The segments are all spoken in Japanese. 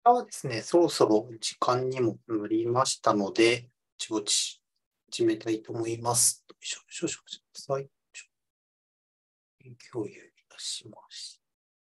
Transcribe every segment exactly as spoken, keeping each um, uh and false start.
らはですね、そろそろ時間にもなりましたので、ぼちぼち始めたいと思います。少々お待ちください。共有いたします。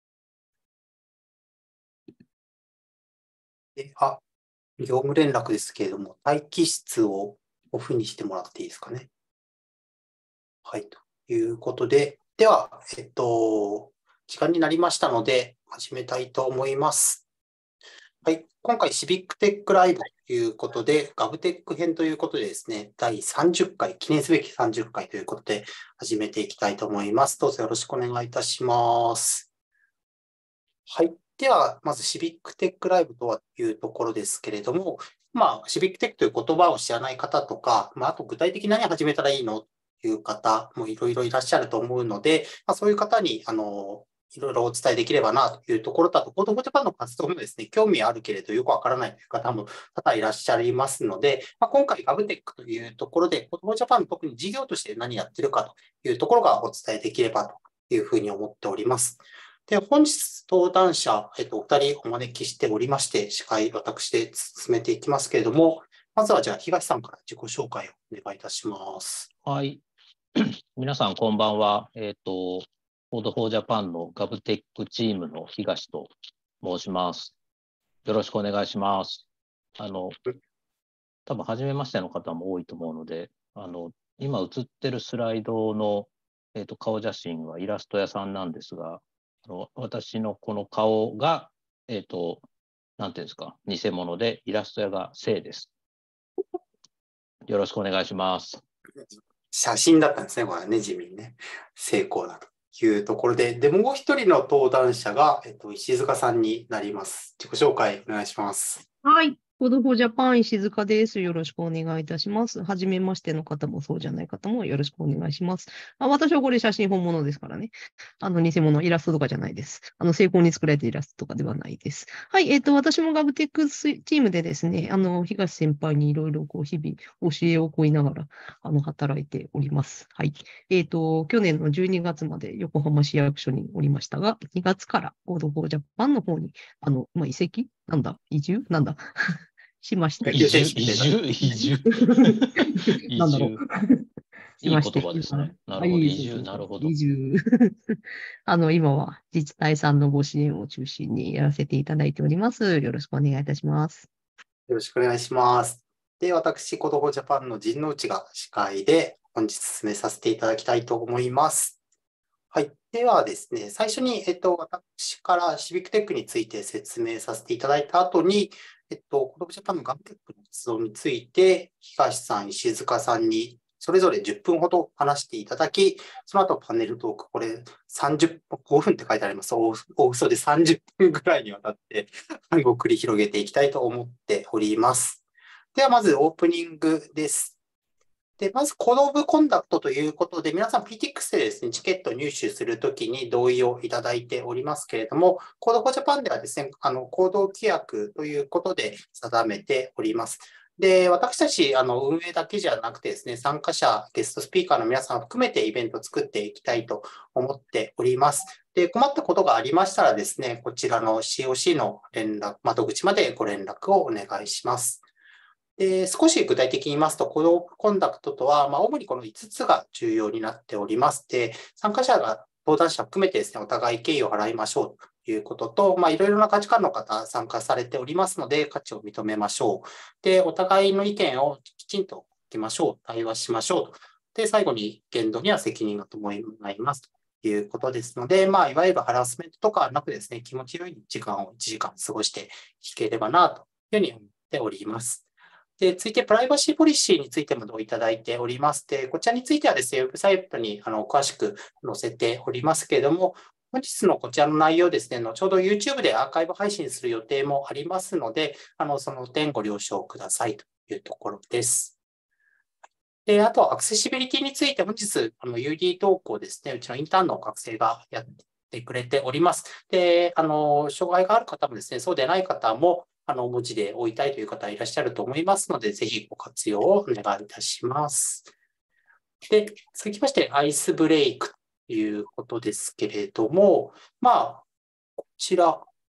で、あ、業務連絡ですけれども、待機室をオフにしてもらっていいですかね。はい、ということで、では、えっと、時間になりましたので、始めたいと思います。はい、今回、シビックテックライブということで、ガブテック編ということでですね、だいさんじゅっかい、記念すべきさんじゅっかいということで、始めていきたいと思います。どうぞよろしくお願いいたします。はい。では、まずシビックテックライブとはいうところですけれども、まあ、シビックテックという言葉を知らない方とか、まあ、あと具体的に何始めたらいいのという方もいろいろいらっしゃると思うので、まあ、そういう方に、あの、いろいろお伝えできればなというところだと、コードフォージャパンの活動もですね、興味あるけれどよくわからないという方も多々いらっしゃいますので、まあ、今回ガブテックというところで、コードフォージャパンの特に事業として何やってるかというところがお伝えできればというふうに思っております。で、本日登壇者、えっと、お二人お招きしておりまして、司会、私で進めていきますけれども、まずはじゃあ、東さんから自己紹介をお願いいたします。 はい。皆さん、こんばんは。えっと、コードフォージャパンのガブテックチームの東と申します。よろしくお願いします。あの、多分、初めましての方も多いと思うので、あの、今映ってるスライドの、えっと、顔写真はイラスト屋さんなんですが、あの私のこの顔が、えっと、なんていうんですか、偽物で、イラスト屋が正です。よろしくお願いします。 写真だったんですね、これはね、地味にね。成功だというところで、で、もう一人の登壇者が、えっと、石塚さんになります。自己紹介お願いします。 はい。コードフォージャパン石塚です。よろしくお願いいたします。はじめましての方もそうじゃない方もよろしくお願いします。あ、私はこれ写真本物ですからね。あの、偽物、イラストとかじゃないです。あの、成功に作られたイラストとかではないです。はい。えっと、私もガブテックスチームでですね、あの、東先輩にいろいろこう、日々教えを請いながら、あの、働いております。はい。えっと、去年のじゅうにがつまで横浜市役所におりましたが、にがつからコードフォージャパンの方に、あの、まあ、移籍なんだ移住なんだしまして。 移住、移住、移住。 なんだろう。 いい言葉ですね。なるほど。移住、なるほど。 移住。あの、今は自治体さんのご支援を中心にやらせていただいております。よろしくお願いいたします。 よろしくお願いします。で、私、コードフォージャパンの陣内が司会で本日進めさせていただきたいと思います。はい。ではですね、最初に、えっと、私からシビックテックについて説明させていただいた後に、えっと、コードフォージャパンのガブテックの活動について、東さん、石塚さんにそれぞれじゅっぷんほど話していただき、その後パネルトーク、これさんじゅっぷん、ごふんって書いてあります。大嘘でさんじゅっぷんぐらいにわたってを繰り広げていきたいと思っております。では、まずオープニングです。で、まず、コードオブコンダクトということで、皆さん ピーティーエックス でですね、チケット入手するときに同意をいただいておりますけれども、コードフォージャパンではですね、あの、行動規約ということで定めております。で、私たち、あの、運営だけじゃなくてですね、参加者、ゲストスピーカーの皆さんを含めてイベントを作っていきたいと思っております。で、困ったことがありましたらですね、こちらの シーオーシー の連絡、窓口までご連絡をお願いします。で、少し具体的に言いますと、コードオブコンダクトとは、まあ、主にこのいつつが重要になっておりまして、参加者が登壇者含めてですね、お互い敬意を払いましょうということと、まあ、いろいろな価値観の方参加されておりますので、価値を認めましょう。で、お互いの意見をきちんと聞きましょう。対話しましょうと。で、最後に限度には責任が伴いますということですので、まあ、いわゆるハラスメントとかはなくですね、気持ちよい時間をいちじかん過ごしていければなというふうに思っております。で、続いて、プライバシーポリシーについても同意いただいておりまして、こちらについてはですね、ウェブサイトにあの詳しく載せておりますけれども、本日のこちらの内容ですね、後ほど YouTube でアーカイブ配信する予定もありますので、あのその点ご了承くださいというところです。で、あと、アクセシビリティについて、本日、あの ユーディー 投稿ですね、うちのインターンの学生がやってくれております。で、あの、障害がある方もですね、そうでない方も、あの、文字で追いたいという方いらっしゃると思いますので、ぜひご活用をお願いいたします。で、続きまして、アイスブレイクということですけれども、まあ、こちら、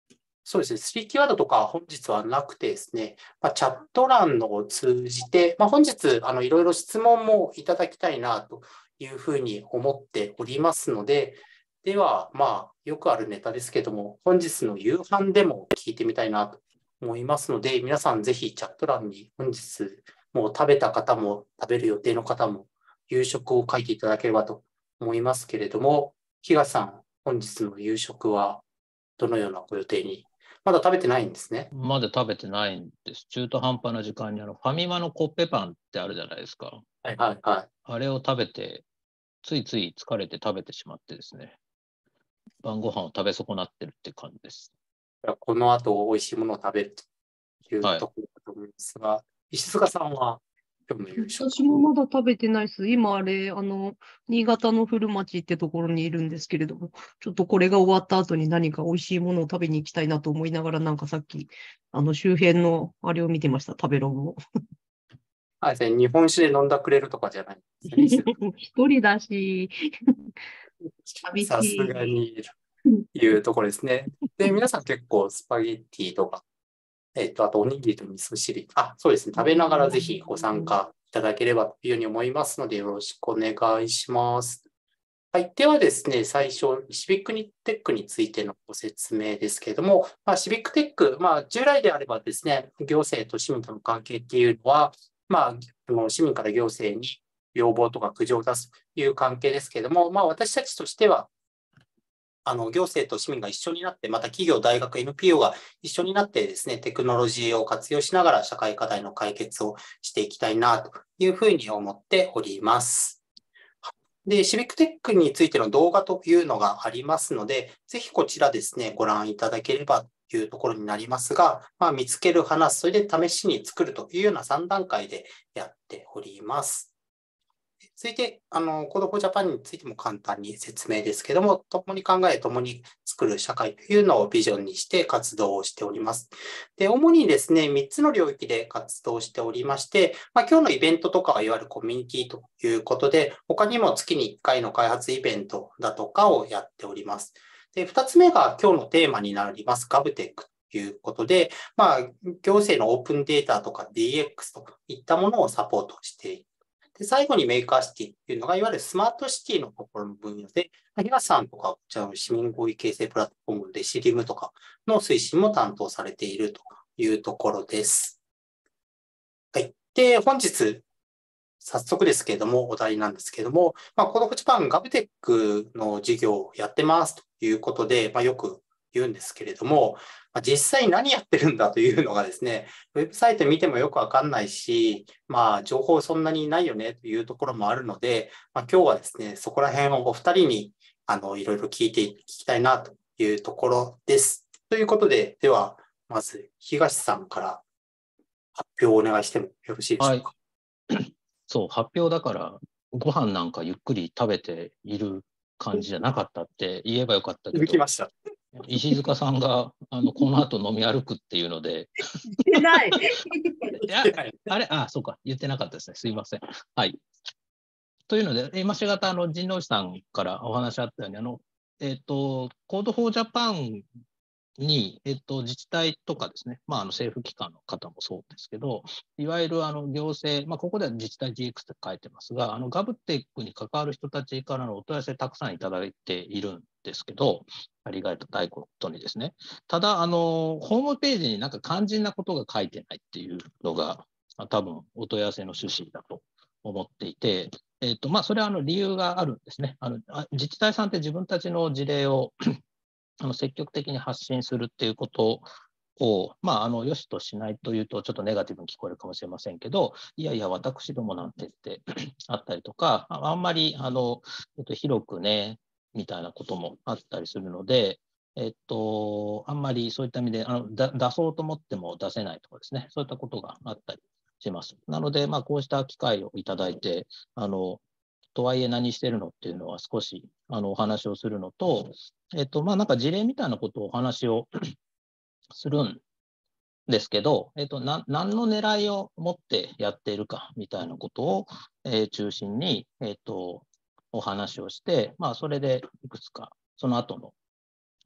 そうですね、スリーキーワードとか本日はなくてですね、まあ、チャット欄を通じて、まあ、本日あのいろいろ質問もいただきたいなというふうに思っておりますので、では、まあ、よくあるネタですけども、本日の夕飯でも聞いてみたいなと思いますので、皆さんぜひチャット欄に本日もう食べた方も食べる予定の方も夕食を書いていただければと思いますけれども、東さん、本日の夕食はどのようなご予定に？まだ食べてないんですね。 まだ食べてないんです。中途半端な時間にあのファミマのコッペパンってあるじゃないですか。 はいはいはい。 あれを食べて、ついつい疲れて食べてしまってですね、晩ご飯を食べ損なってるって感じです。 この後美味しいものを食べるというはいところだと思いますが、石塚さんは今日の夕食？ 私もまだ食べてないです。今あれ、あの、新潟の古町ってところにいるんですけれども、ちょっとこれが終わった後に何か美味しいものを食べに行きたいなと思いながら、なんかさっき、あの、周辺のあれを見てました、食べログを。 あれですね、日本酒で飲んだくれるとかじゃないですね。 一人だし、寂さすしがにい。 いうところですね。で、皆さん結構スパゲッティとか、えっと、あとおにぎりと味噌汁。あ、そうですね。食べながらぜひご参加いただければというように思いますので、よろしくお願いします。はい。ではですね、最初、シビックテックについてのご説明ですけれども、まあ、シビックテック、まあ、従来であればですね、行政と市民との関係っていうのは、まあ、市民から行政に要望とか苦情を出すという関係ですけれども、まあ、私たちとしては、あの行政と市民が一緒になって、また企業、大学、エヌピーオー が一緒になってですね、テクノロジーを活用しながら社会課題の解決をしていきたいなというふうに思っております。で、シビックテックについての動画というのがありますので、ぜひこちらですね、ご覧いただければというところになりますが、まあ、見つける、話す、それで試しに作るというようなさん段階でやっております。続いて、あの、コードフォージャパンについても簡単に説明ですけども、共に考え、共に作る社会というのをビジョンにして活動をしております。で、主にですね、みっつの領域で活動しておりまして、まあ、今日のイベントとかはいわゆるコミュニティということで、他にも月にいっかいの開発イベントだとかをやっております。で、ふたつめが今日のテーマになります、ガブテック。ということで、まあ、行政のオープンデータとか ディーエックス といったものをサポートしている。で、最後にメーカーシティっていうのが、いわゆるスマートシティのところの分野で、東さんとか、こちらの市民合意形成プラットフォームでシリムとかの推進も担当されているというところです。はい。で、本日、早速ですけれども、お題なんですけれども、まあ、コードフォージャパンガブテックの事業をやってますということで、まあ、よく言うんですけれども、まあ、実際何やってるんだというのがですね、ウェブサイト見てもよくわかんないし、まあ、情報そんなにないよねというところもあるので、まあ、今日はですね、そこら辺をお二人にあのいろいろ聞いていきたいなというところです。ということで、では、まず東さんから発表をお願いしてもよろしいでしょうか。 はい、そう、発表だから、ご飯なんかゆっくり食べている感じじゃなかったって言えばよかったけど、 続きました。 石塚さんがあのこの後飲み歩くっていうので、 言ってない。 いやあれ、あ、そうか、言ってなかったですね。すいません。はい。というので、今しがたあの陣内さんからお話あったように、あのえっ、と、コードフォージャパンに、えっと、自治体とかですね、まあ、あの政府機関の方もそうですけど、いわゆるあの行政、まあ、ここでは自治体 ジーエックス って書いてますが、あのガブテックに関わる人たちからのお問い合わせたくさんいただいているんですけど、ありがたいことにですね。ただ、あのホームページになんか肝心なことが書いてないっていうのが、多分お問い合わせの趣旨だと思っていて、えっとまあ、それはあの理由があるんですね。あの自治体さんって自分たちの事例をあの積極的に発信するっていうことを、まあ、あの、よしとしないというと、ちょっとネガティブに聞こえるかもしれませんけど、いやいや、私どもなんてってあったりとか、あんまり、あの、えっと、広くね、みたいなこともあったりするので、えっと、あんまりそういった意味で、あのだ出そうと思っても出せないとかですね、そういったことがあったりします。なので、まあ、こうした機会をいただいて、あの、とはいえ何してるのっていうのは少しあのお話をするのと、えっと、まあなんか事例みたいなことをお話をするんですけど、えっと、な何の狙いを持ってやっているかみたいなことを、えー中心に、えっと、お話をして、まあそれでいくつかその後の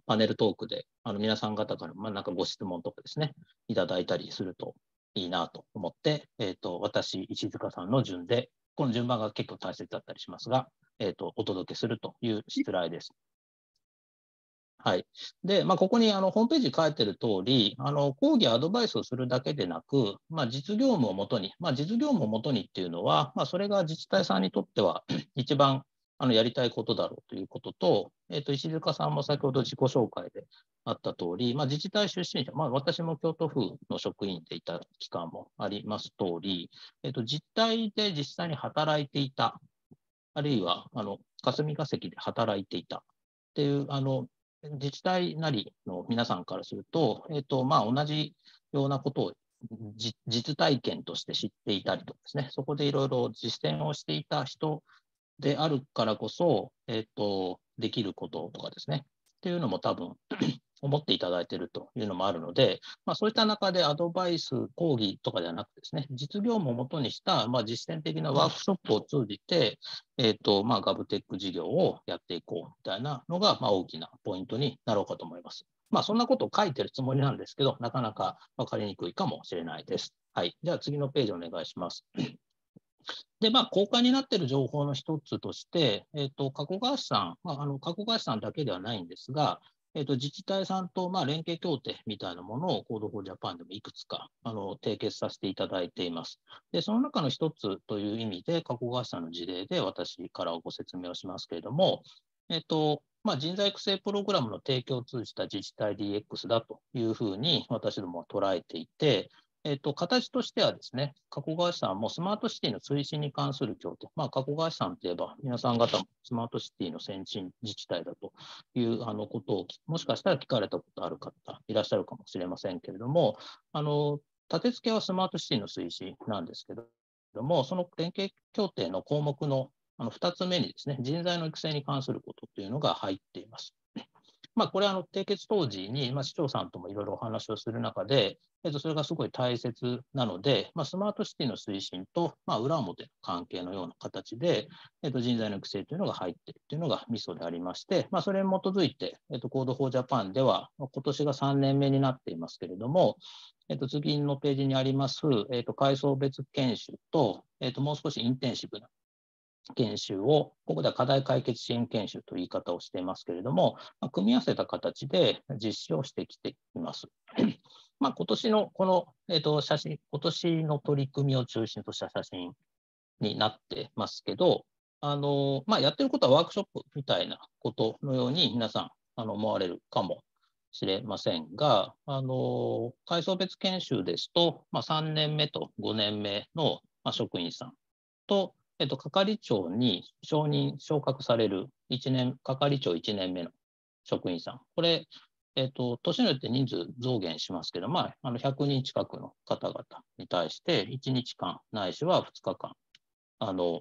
パネルトークであの皆さん方から、まあ、なんかご質問とかですね、いただいたりするといいなと思って、えーと、私、石塚さんの順で、この順番が結構大切だったりしますが、えーと、お届けするという失礼です。はい。で、まあ、ここにあのホームページ書いてる通り、あの講義アドバイスをするだけでなく、まあ、実業務をもとに、まあ、実業務をもとにっていうのは、まあ、それが自治体さんにとっては一番あのやりたいことだろうということと、えっと、石塚さんも先ほど自己紹介であった通り、まあ、自治体出身者、まあ、私も京都府の職員でいた期間もあります通り、えっと、実態で実際に働いていた、あるいはあの霞が関で働いていたっていう、あの自治体なりの皆さんからすると、えっとまあ、同じようなことを実体験として知っていたりとかですね、そこでいろいろ実践をしていた人であるからこそ、えっと、できることとかですね、っていうのも多分思っていただいているというのもあるので、まあ、そういった中でアドバイス、講義とかではなくてですね、実業務をもとにした、まあ、実践的なワークショップを通じて、えーとまあ、ガブテック事業をやっていこうみたいなのが、まあ、大きなポイントになろうかと思います。まあ、そんなことを書いてるつもりなんですけど、なかなか分かりにくいかもしれないです。はい。では次のページお願いします。で、まあ、公開になっている情報の一つとして、えっと、加古川市さん、まあ、あの加古川市さんだけではないんですが、えっと、自治体さんと、まあ、連携協定みたいなものを コードフォージャパンでもいくつかあの締結させていただいています。で、その中の一つという意味で、加古川市さんの事例で私からご説明をしますけれども、えっと、まあ、人材育成プログラムの提供を通じた自治体 ディーエックス だというふうに私どもは捉えていて、えっと、形としてはですね、加古川市さんもスマートシティの推進に関する協定、まあ、加古川市さんといえば、皆さん方もスマートシティの先進自治体だというあのことを、もしかしたら聞かれたことある方いらっしゃるかもしれませんけれども、あの立て付けはスマートシティの推進なんですけれども、その連携協定の項目のあのふたつめにですね、人材の育成に関することというのが入っています。まあ、これはあの締結当時に、まあ、市長さんともいろいろお話をする中で、えっと、それがすごい大切なので、まあ、スマートシティの推進と、まあ、裏表の関係のような形で、えっと、人材の育成というのが入っているというのがミソでありまして、まあ、それに基づいて、えっと、コードフォージャパンでは、今年がさんねんめになっていますけれども、えっと、次のページにあります、えっと、階層別研修と、えっと、もう少しインテンシブな研修を、ここでは課題解決支援研修という言い方をしていますけれども、まあ、組み合わせた形で実施をしてきています。まあ、今年のこの、えーと、写真、今年の取り組みを中心とした写真になってますけど、あのまあ、やってることはワークショップみたいなことのように皆さんあの思われるかもしれませんが、あの階層別研修ですと、まあ、さんねんめとごねんめの、まあ、職員さんと、えっと、係長に承認、昇格されるいちねん、係長いちねんめの職員さん。これ、えっと、年によって人数増減しますけど、まあ、あのひゃくにん近くの方々に対して、いちにちかんないしはふつかかん、あの、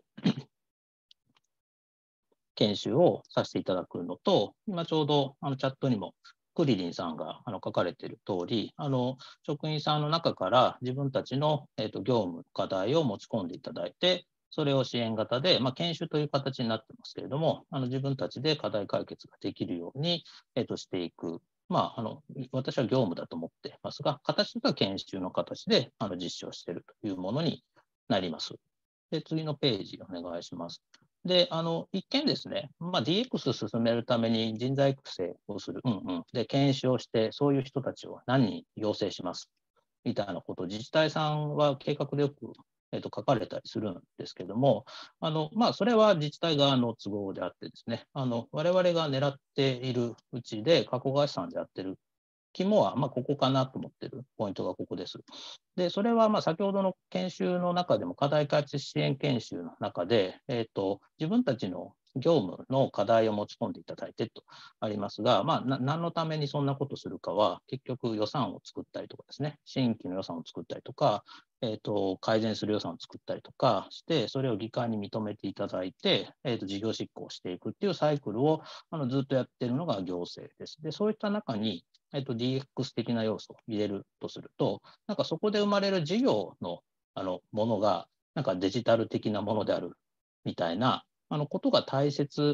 研修をさせていただくのと、今ちょうどあのチャットにもクリリンさんがあの書かれている通り、あの職員さんの中から自分たちの、えーと、業務、課題を持ち込んでいただいて、それを支援型で、まあ、研修という形になってますけれども、あの自分たちで課題解決ができるように、えーと、していく。まあ、あの私は業務だと思っていますが、形としては研修の形であの実施をしているというものになります。で、次のページお願いします。で、あの、一見ですね、まあ、ディーエックス 進めるために人材育成をする、うんうん、で、研修をして、そういう人たちを何人養成します、みたいなことを自治体さんは計画でよく、えっと、書かれたりするんですけども、あの、まあ、それは自治体側の都合であってですね、あの、我々が狙っているうちで、加古川市さんでやってる肝は、まあ、ここかなと思っているポイントがここです。で、それはまあ先ほどの研修の中でも課題解決支援研修の中で、えーと、自分たちの業務の課題を持ち込んでいただいてとありますが、まあ、な何のためにそんなことするかは、結局予算を作ったりとかですね、新規の予算を作ったりとか、えーと、改善する予算を作ったりとかして、それを議会に認めていただいて、えーと、事業執行していくっていうサイクルをあのずっとやっているのが行政です。で、そういった中に、えっと、ディーエックス 的な要素を入れるとすると、なんかそこで生まれる事業の、あのものが、なんかデジタル的なものであるみたいなあのことが大切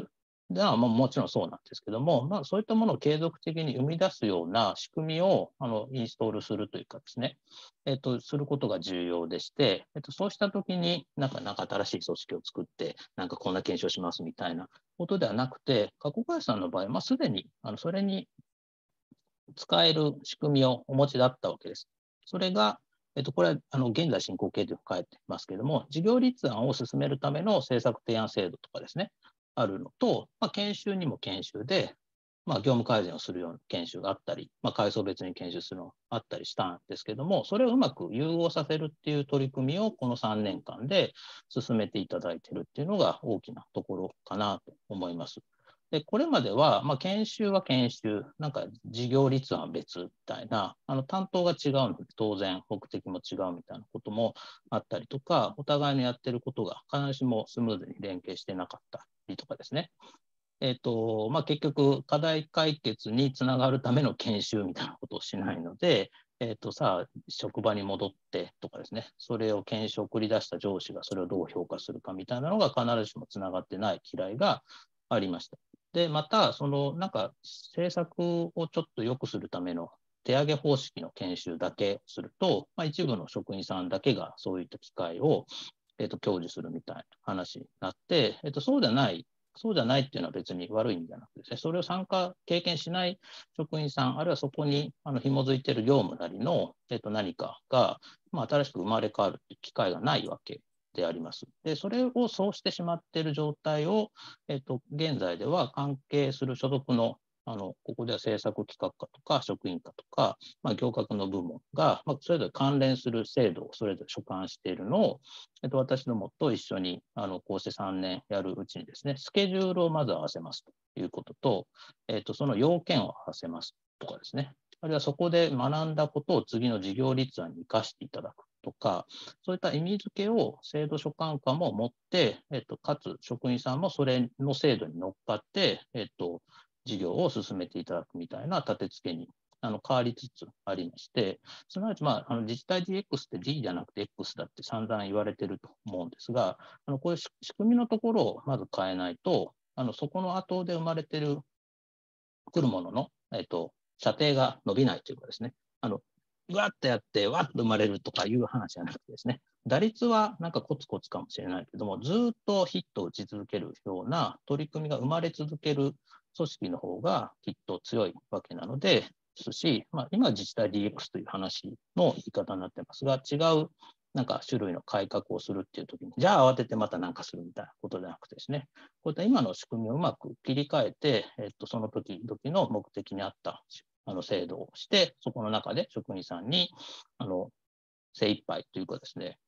では、まあ、もちろんそうなんですけども、まあ、そういったものを継続的に生み出すような仕組みをあのインストールするというかですね、えっと、することが重要でして、えっと、そうしたときになんか、なんか新しい組織を作って、なんかこんな検証しますみたいなことではなくて、加古林さんの場合、まあ、すでにあのそれに使える仕組みをお持ちだったわけです。それが、えっと、これはあの現在進行形で書いてますけれども、事業立案を進めるための政策提案制度とかですね、あるのと、まあ、研修にも研修で、まあ、業務改善をするような研修があったり、まあ、階層別に研修するのがあったりしたんですけども、それをうまく融合させるっていう取り組みをこのさんねんかんで進めていただいているっていうのが大きなところかなと思います。で、これまでは、まあ、研修は研修、なんか事業立案別みたいな、あの担当が違うので、当然目的も違うみたいなこともあったりとか、お互いのやってることが必ずしもスムーズに連携してなかったりとかですね。えっと、まあ、結局、課題解決につながるための研修みたいなことをしないので、えっと、さあ、職場に戻ってとかですね、それを研修を繰り出した上司がそれをどう評価するかみたいなのが必ずしもつながってない嫌いがありました。で、また、その、なんか、政策をちょっと良くするための手上げ方式の研修だけすると、まあ、一部の職員さんだけがそういった機会を、えっと、享受するみたいな話になって、えっと、そうじゃない、そうじゃないっていうのは別に悪いんじゃなくてですね、それを参加、経験しない職員さん、あるいはそこにあの紐づいている業務なりの、えっと、何かが、まあ、新しく生まれ変わるっていう機会がないわけであります。で、それをそうしてしまっている状態を、えっと、現在では関係する所属の、あの、ここでは政策企画課とか職員課とか、まあ、行革の部門が、まあ、それぞれ関連する制度をそれぞれ所管しているのを、えっと、私どもと一緒に、あの、こうしてさんねんやるうちにですね、スケジュールをまず合わせますということと、えっと、その要件を合わせますとかですね、あるいはそこで学んだことを次の事業立案に生かしていただくとか、そういった意味付けを制度所管課も持って、えっと、かつ職員さんもそれの制度に乗っかって、えっと、事業を進めていただくみたいな立て付けにあの変わりつつありまして、すなわち、まあ、あの自治体 ディーエックス って D じゃなくて X だって散々言われてると思うんですが、あのこういう仕組みのところをまず変えないと、あのそこの後で生まれてる来るものの、えっと、射程が伸びないというかですね、あのうわっとやって、わっと生まれるとかいう話じゃなくてですね、打率はなんかコツコツかもしれないけども、ずっとヒットを打ち続けるような取り組みが生まれ続ける組織の方がきっと強いわけなので、ですし、まあ、今は自治体 ディーエックス という話の言い方になってますが、違うなんか種類の改革をするっていうときに、じゃあ慌ててまた何かするみたいなことではなくてですね、こういった今の仕組みをうまく切り替えて、えっと、その時々の目的に合ったあの制度をして、そこの中で職員さんにあの精一杯というかですね、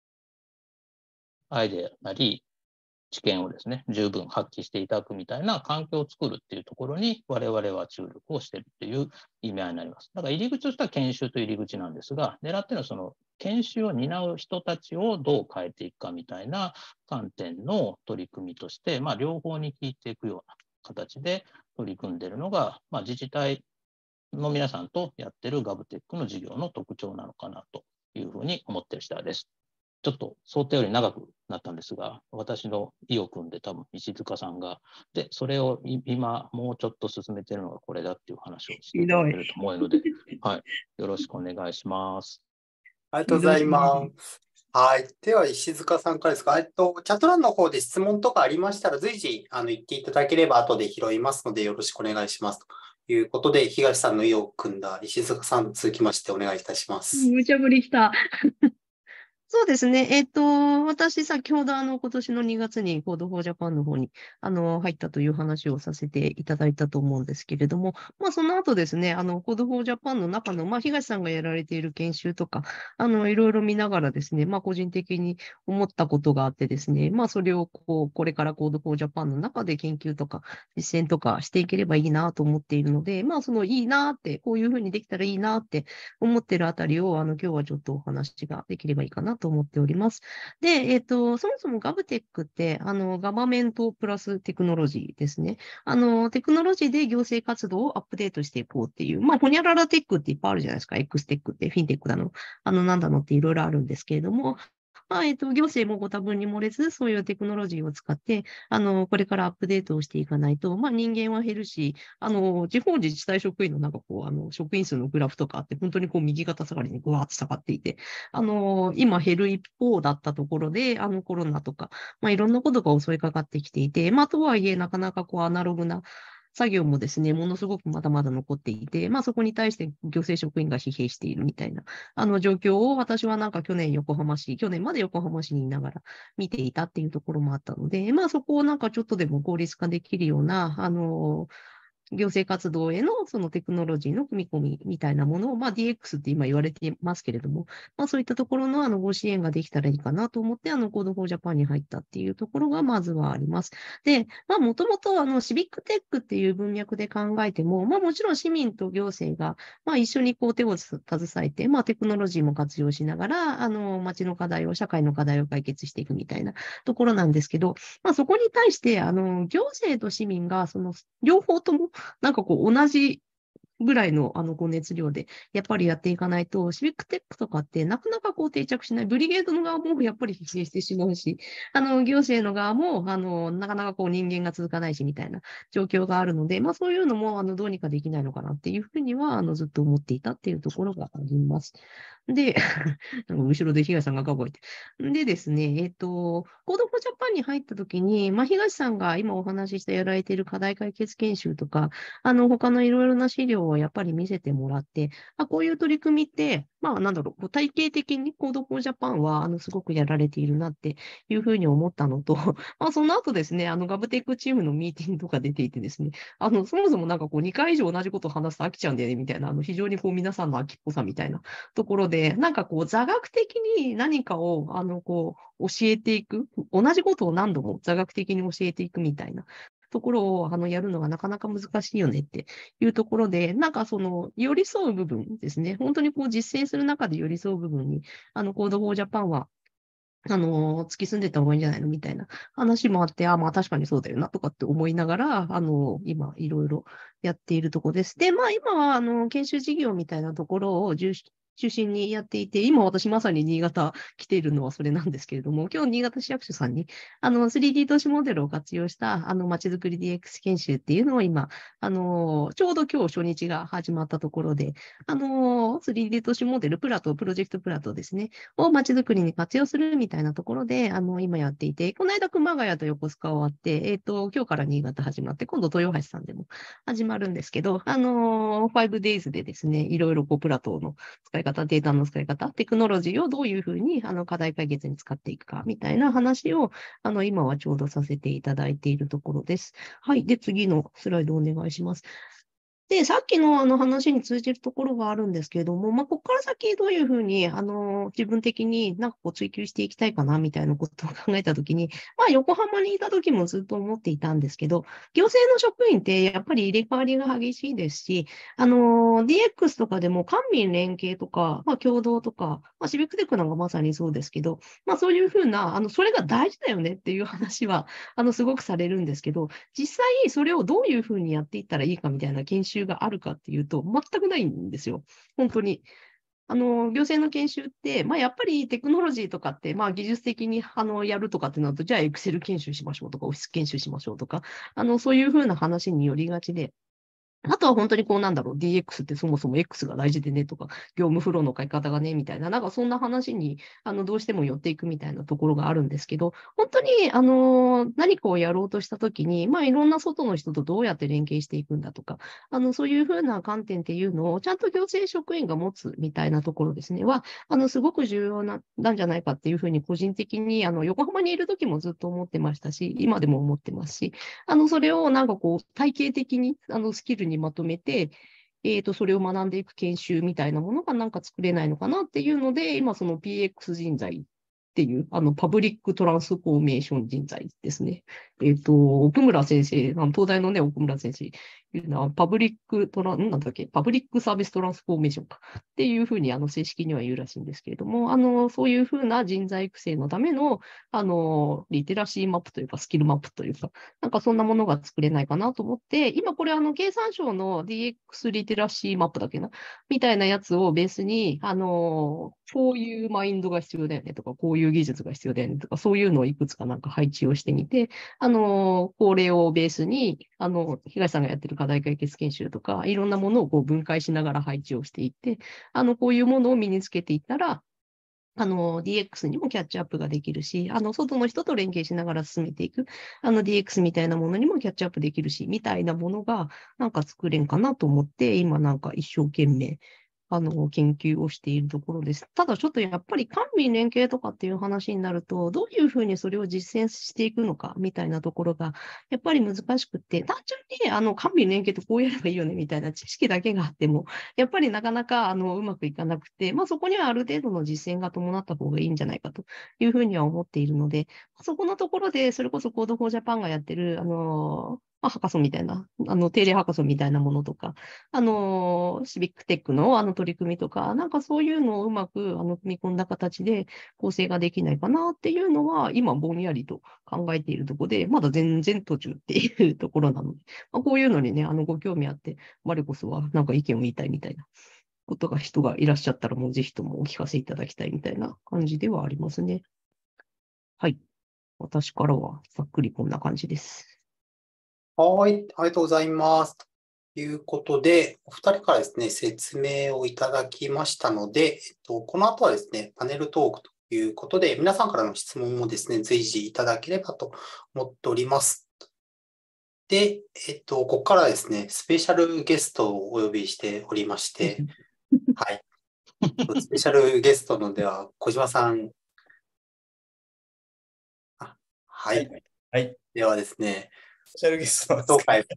アイデアなり、知見をですね、十分発揮していただくみたいな環境を作るっていうところに、我々は注力をしているという意味合いになります。だから入り口としては研修という入り口なんですが、狙っているのはその研修を担う人たちをどう変えていくかみたいな観点の取り組みとして、まあ、両方に効いていくような形で取り組んでいるのが、まあ、自治体の皆さんとやっているガブテックの事業の特徴なのかなというふうに思っている次第です。ちょっと想定より長くなったんですが、私の意を組んで多分石塚さんが、で、それを今もうちょっと進めているのがこれだっていう話をしていただけると思うので、はい、よろしくお願いします。 ありがとうございます。はい。では、石塚さんからですか。えっと、チャット欄の方で質問とかありましたら、随時あの言っていただければ後で拾いますので、よろしくお願いします。ということで、東さんの意を組んだ石塚さん、続きましてお願いいたします。 無茶ぶりした。そうですね。えっと、私、先ほど、あの、今年のにがつに コードフォージャパンの方に、あの、入ったという話をさせていただいたと思うんですけれども、まあ、その後ですね、あの、コードフォージャパンの中の、まあ、東さんがやられている研修とか、あの、いろいろ見ながらですね、まあ、個人的に思ったことがあってですね、まあ、それを、こう、これからコードフォージャパンの中で研究とか、実践とかしていければいいなと思っているので、まあ、その、いいなって、こういうふうにできたらいいなって思ってるあたりを、あの、今日はちょっとお話ができればいいかなと思っております。で、えっと、そもそもガブテックって、あの、ガバメントプラステクノロジーですね。あの、テクノロジーで行政活動をアップデートしていこうっていう、まあ、ホニャララテックっていっぱいあるじゃないですか。X テックって、フィンテックだの、あの、なんだのっていろいろあるんですけれども、 まあ、えっと、行政もご多分に漏れず、そういうテクノロジーを使って、あの、これからアップデートをしていかないと、まあ、人間は減るし、あの、地方自治体職員のなんかこう、あの、職員数のグラフとかあって、本当にこう、右肩下がりにぐわーっと下がっていて、あの、今減る一方だったところで、あの、コロナとか、まあ、いろんなことが襲いかかってきていて、まあ、とはいえ、なかなかこう、アナログな、作業もですね、ものすごくまだまだ残っていて、まあそこに対して行政職員が疲弊しているみたいな、あの状況を私はなんか去年横浜市、去年まで横浜市にいながら見ていたっていうところもあったので、まあそこをなんかちょっとでも効率化できるような、あの、行政活動へのそのテクノロジーの組み込みみたいなものを、まあ ディーエックス って今言われていますけれども、まあそういったところのあのご支援ができたらいいかなと思って、あの コードフォージャパンに入ったっていうところがまずはあります。で、まあもともとあのシビックテックっていう文脈で考えても、まあもちろん市民と行政がまあ一緒にこう手を携えて、まあテクノロジーも活用しながら、あの街の課題を、社会の課題を解決していくみたいなところなんですけど、まあそこに対してあの行政と市民がその両方ともなんかこう同じぐらいのあのご熱量でやっぱりやっていかないと、シビックテックとかってなかなかこう定着しない。ブリゲードの側もやっぱり疲弊してしまうし、あの行政の側もあのなかなかこう人間が続かないしみたいな状況があるので、まあそういうのもあのどうにかできないのかなっていうふうにはあのずっと思っていたっていうところがあります。で、後ろで東さんがガボいて。でですね、えっと、コードフォージャパンに入ったときに、まあ、東さんが今お話ししてやられている課題解決研修とか、あの、他のいろいろな資料をやっぱり見せてもらって、あ、こういう取り組みって、まあ、なんだろう、体系的にコードフォージャパンは、あの、すごくやられているなっていうふうに思ったのと、まあ、その後ですね、あの、ガブテックチームのミーティングとか出ていてですね、あの、そもそもなんかこう、にかい以上同じことを話すと飽きちゃうんだよね、みたいな、あの、非常にこう、皆さんの飽きっぽさみたいなところで、なんかこう、座学的に何かを、あの、こう、教えていく、同じことを何度も座学的に教えていくみたいなところを、あの、やるのがなかなか難しいよねっていうところで、なんかその、寄り添う部分ですね。本当にこう、実践する中で寄り添う部分に、あの、コードフォージャパンは、あの、突き進んでった方がいいんじゃないのみたいな話もあって、あ、まあ確かにそうだよなとかって思いながら、あの、今いろいろやっているところです。で、まあ今は、あの、研修事業みたいなところを重中心にやっていて、今私まさに新潟来ているのはそれなんですけれども、今日新潟市役所さんに、あの、スリーディー 都市モデルを活用した、あの、まちづくり ディーエックス 研修っていうのを今、あの、ちょうど今日初日が始まったところで、あの、スリーディー 都市モデル、プラト、プロジェクトプラトですね、をまちづくりに活用するみたいなところで、あの、今やっていて、この間熊谷と横須賀終わって、えっと、今日から新潟始まって、今度豊橋さんでも始まるんですけど、あの、ファイブデイズでですね、いろいろこう、プラトの使い方、データの使い方、テクノロジーをどういうふうに、あの、課題解決に使っていくか、みたいな話を、あの、今はちょうどさせていただいているところです。はい。で、次のスライドお願いします。で、さっきのあの話に通じるところがあるんですけれども、まあ、ここから先どういうふうに、あの、自分的になんかこう追求していきたいかな、みたいなことを考えたときに、まあ、横浜にいたときもずっと思っていたんですけど、行政の職員ってやっぱり入れ替わりが激しいですし、あの、ディーエックス とかでも官民連携とか、まあ、共同とか、まあ、シビックテックなんかまさにそうですけど、まあ、そういうふうな、あの、それが大事だよねっていう話は、あの、すごくされるんですけど、実際それをどういうふうにやっていったらいいかみたいな研修があるかっていうと、全くないんですよ。本当に。あの、行政の研修って、まあ、やっぱりテクノロジーとかって、まあ、技術的にあのやるとかってなると、じゃあ、エクセル研修しましょうとか、オフィス研修しましょうとか、あの、そういうふうな話によりがちで、あとは本当にこうなんだろう、ディーエックス ってそもそも X が大事でねとか、業務フローの書き方がね、みたいな、なんかそんな話に、あの、どうしても寄っていくみたいなところがあるんですけど、本当に、あの、何かをやろうとしたときに、まあ、いろんな外の人とどうやって連携していくんだとか、あの、そういうふうな観点っていうのを、ちゃんと行政職員が持つみたいなところですね、は、あの、すごく重要な、なんじゃないかっていうふうに、個人的に、あの、横浜にいるときもずっと思ってましたし、今でも思ってますし、あの、それをなんかこう、体系的に、あの、スキルにまとめて、えっと、それを学んでいく研修みたいなものがなんか作れないのかなっていうので、今その ピーエックス 人材っていう、あの、パブリックトランスフォーメーション人材ですね。えっと、奥村先生、あの東大のね、奥村先生いうのは、パブリックトラン、なんだっけ、パブリックサービストランスフォーメーションかっていうふうにあの正式には言うらしいんですけれども、あのそういうふうな人材育成のためのあのリテラシーマップというか、スキルマップというか、なんかそんなものが作れないかなと思って、今これあの経産省の ディーエックス リテラシーマップだっけな、みたいなやつをベースに、あのこういうマインドが必要だよねとか、こういう技術が必要だよねとか、そういうのをいくつかなんか配置をしてみて、あのこれをベースに、あの東さんがやってる課題解決研修とか、いろんなものをこう分解しながら配置をしていって、あのこういうものを身につけていったら、あの ディーエックス にもキャッチアップができるし、あの外の人と連携しながら進めていく、あの ディーエックス みたいなものにもキャッチアップできるし、みたいなものがなんか作れんかなと思って、今なんか一生懸命、あの、研究をしているところです。ただちょっとやっぱり官民連携とかっていう話になると、どういうふうにそれを実践していくのかみたいなところが、やっぱり難しくって、単純にあの官民連携ってこうやればいいよねみたいな知識だけがあっても、やっぱりなかなかあのうまくいかなくて、まあそこにはある程度の実践が伴った方がいいんじゃないかというふうには思っているので、そこのところで、それこそ コードフォージャパンがやってる、あの、まあ、ハカソンみたいな、あの、定例ハカソンみたいなものとか、あの、シビックテックのあの取り組みとか、なんかそういうのをうまくあの組み込んだ形で構成ができないかなっていうのは、今ぼんやりと考えているところで、まだ全然途中っていうところなので、まあ、こういうのにね、あの、ご興味あって、我こそはなんか意見を言いたいみたいなことが人がいらっしゃったら、もうぜひともお聞かせいただきたいみたいな感じではありますね。はい。私からはざっくりこんな感じです。 はい、ありがとうございます。ということで、お二人からですね、説明をいただきましたので、えっと、この後はですね、パネルトークということで、皆さんからの質問もですね、随時いただければと思っております。で、えっと、ここからですね、スペシャルゲストをお呼びしておりまして、はい。スペシャルゲストのでは、小島さん。あはい、 はいはい。 ではですね、 スペシャルゲストなんですか。 紹介。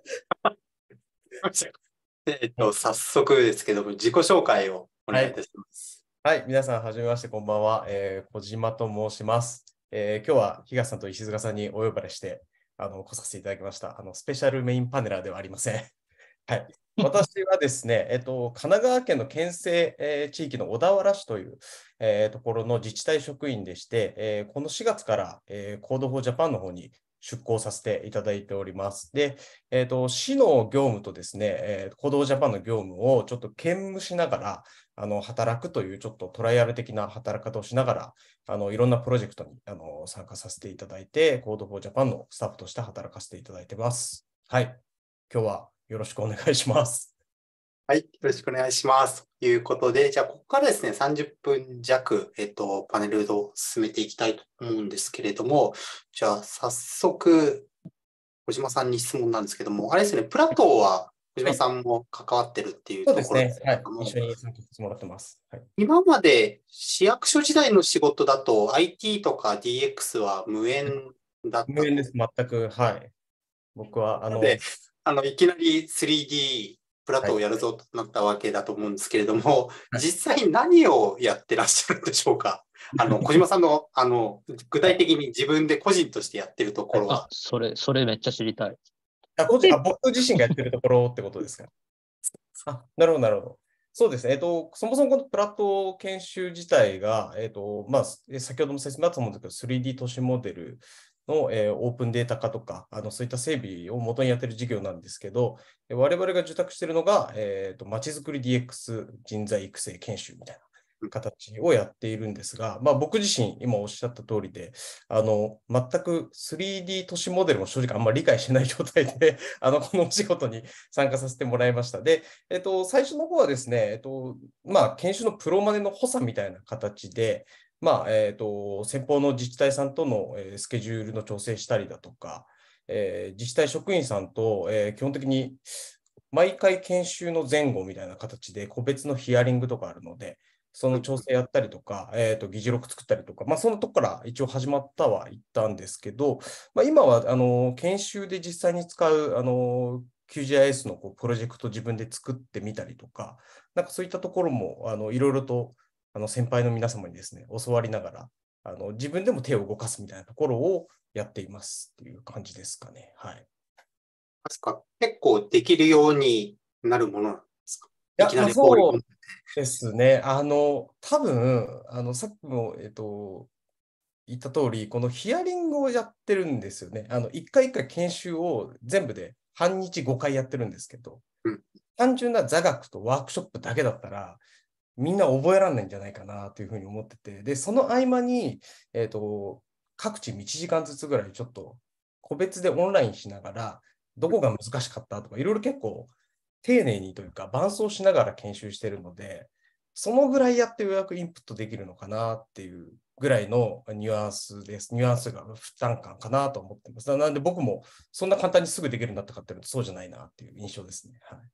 えっと、早速ですけども、自己紹介をお願いいたします。 はい、はい、皆さん、はじめまして、こんばんは。えー、小島と申します。えー、今日は東さんと石塚さんにお呼ばれして、あの、来させていただきました。あの、スペシャルメインパネラーではありません。はい。私はですね、えっと、神奈川県の県西、えー、地域の小田原市という、えー、ところの自治体職員でして、えー、このしがつから、えー、コードフォージャパンの方に出向させていただいております。で、えー、と市の業務とですね、えー、コードフォージャパンの業務をちょっと兼務しながら、あの働くというちょっとトライアル的な働き方をしながら、あのいろんなプロジェクトにあの参加させていただいて、コードフォージャパンのスタッフとして働かせていただいてます。はい。今日はよろしくお願いします。 はい、よろしくお願いします。ということで、じゃあ、ここからですね、さんじゅっぷん弱、えっと、パネルを進めていきたいと思うんですけれども、じゃあ、早速、小島さんに質問なんですけども、あれですね、プラトーは小島さんも関わってるっていうそうところですですね。はい。 けども、 一緒に参加させてもらってます。はい、 今まで市役所時代の仕事だと アイティー とか ディーエックス は無縁だったと。 無縁です、全く。はい。僕は、あの、 であのいきなり スリーディー プラトーをやるぞとなったわけだと思うんですけれども、はい、実際何をやってらっしゃるんでしょうか。あの小島さんのあの具体的に自分で個人としてやってるところは。 あ、それ、それめっちゃ知りたい。 あ、個人あ僕自身がやってるところってことですか。あ、なるほど、なるほど。そうですね。えっと、そもそもこのプラット研修自体が、えっと、まあ、先ほども説明あったと思うんですけど、スリーディー 都市モデルの、えー、オープンデータ化とか、あのそういった整備を元にやっている事業なんですけど、我々が受託しているのが、えっと、まちづくり ディーエックス 人材育成研修みたいな形をやっているんですが、まあ、僕自身、今おっしゃった通りで、あの全く スリーディー 都市モデルも正直あんまり理解してない状態であのこのお仕事に参加させてもらいました。で、えっと、最初の方はですね、えっとまあ、研修のプロマネの補佐みたいな形で、まあえっと、先方の自治体さんとの、えー、スケジュールの調整したりだとか、えー、自治体職員さんと、えー、基本的に毎回研修の前後みたいな形で個別のヒアリングとかあるので、その調整やったりとか、えー、と議事録作ったりとか、まあ、そのところから一応始まったは言ったんですけど、まあ、今はあの研修で実際に使うあの キュージーアイエス のこうプロジェクトを自分で作ってみたりとか、なんかそういったところもあのいろいろとあの先輩の皆様にですね、教わりながらあの自分でも手を動かすみたいなところをやっていますっていう感じですかね。はい。 ですか、結構できるようになるものなんですか？ いや、 いきなまあ、 り放り込んで。 そうですね。あの、多分、あの、さっきも、えっと、言った通り、このヒアリングをやってるんですよね。あの、一回一回研修を全部で半日ごかいやってるんですけど、 うん、 単純な座学とワークショップだけだったら、みんな覚えられないんじゃないかなというふうに思ってて、で、その合間に、えっと、各チームいちじかんずつぐらいちょっと個別でオンラインしながら、どこが難しかったとか、いろいろ結構丁寧にというか伴走しながら研修してるので、そのぐらいやってようやくインプットできるのかなっていうぐらいのニュアンスです。ニュアンスが負担感かなと思ってます。なので僕もそんな簡単にすぐできるようになったかっていうとそうじゃないなっていう印象ですね。はい。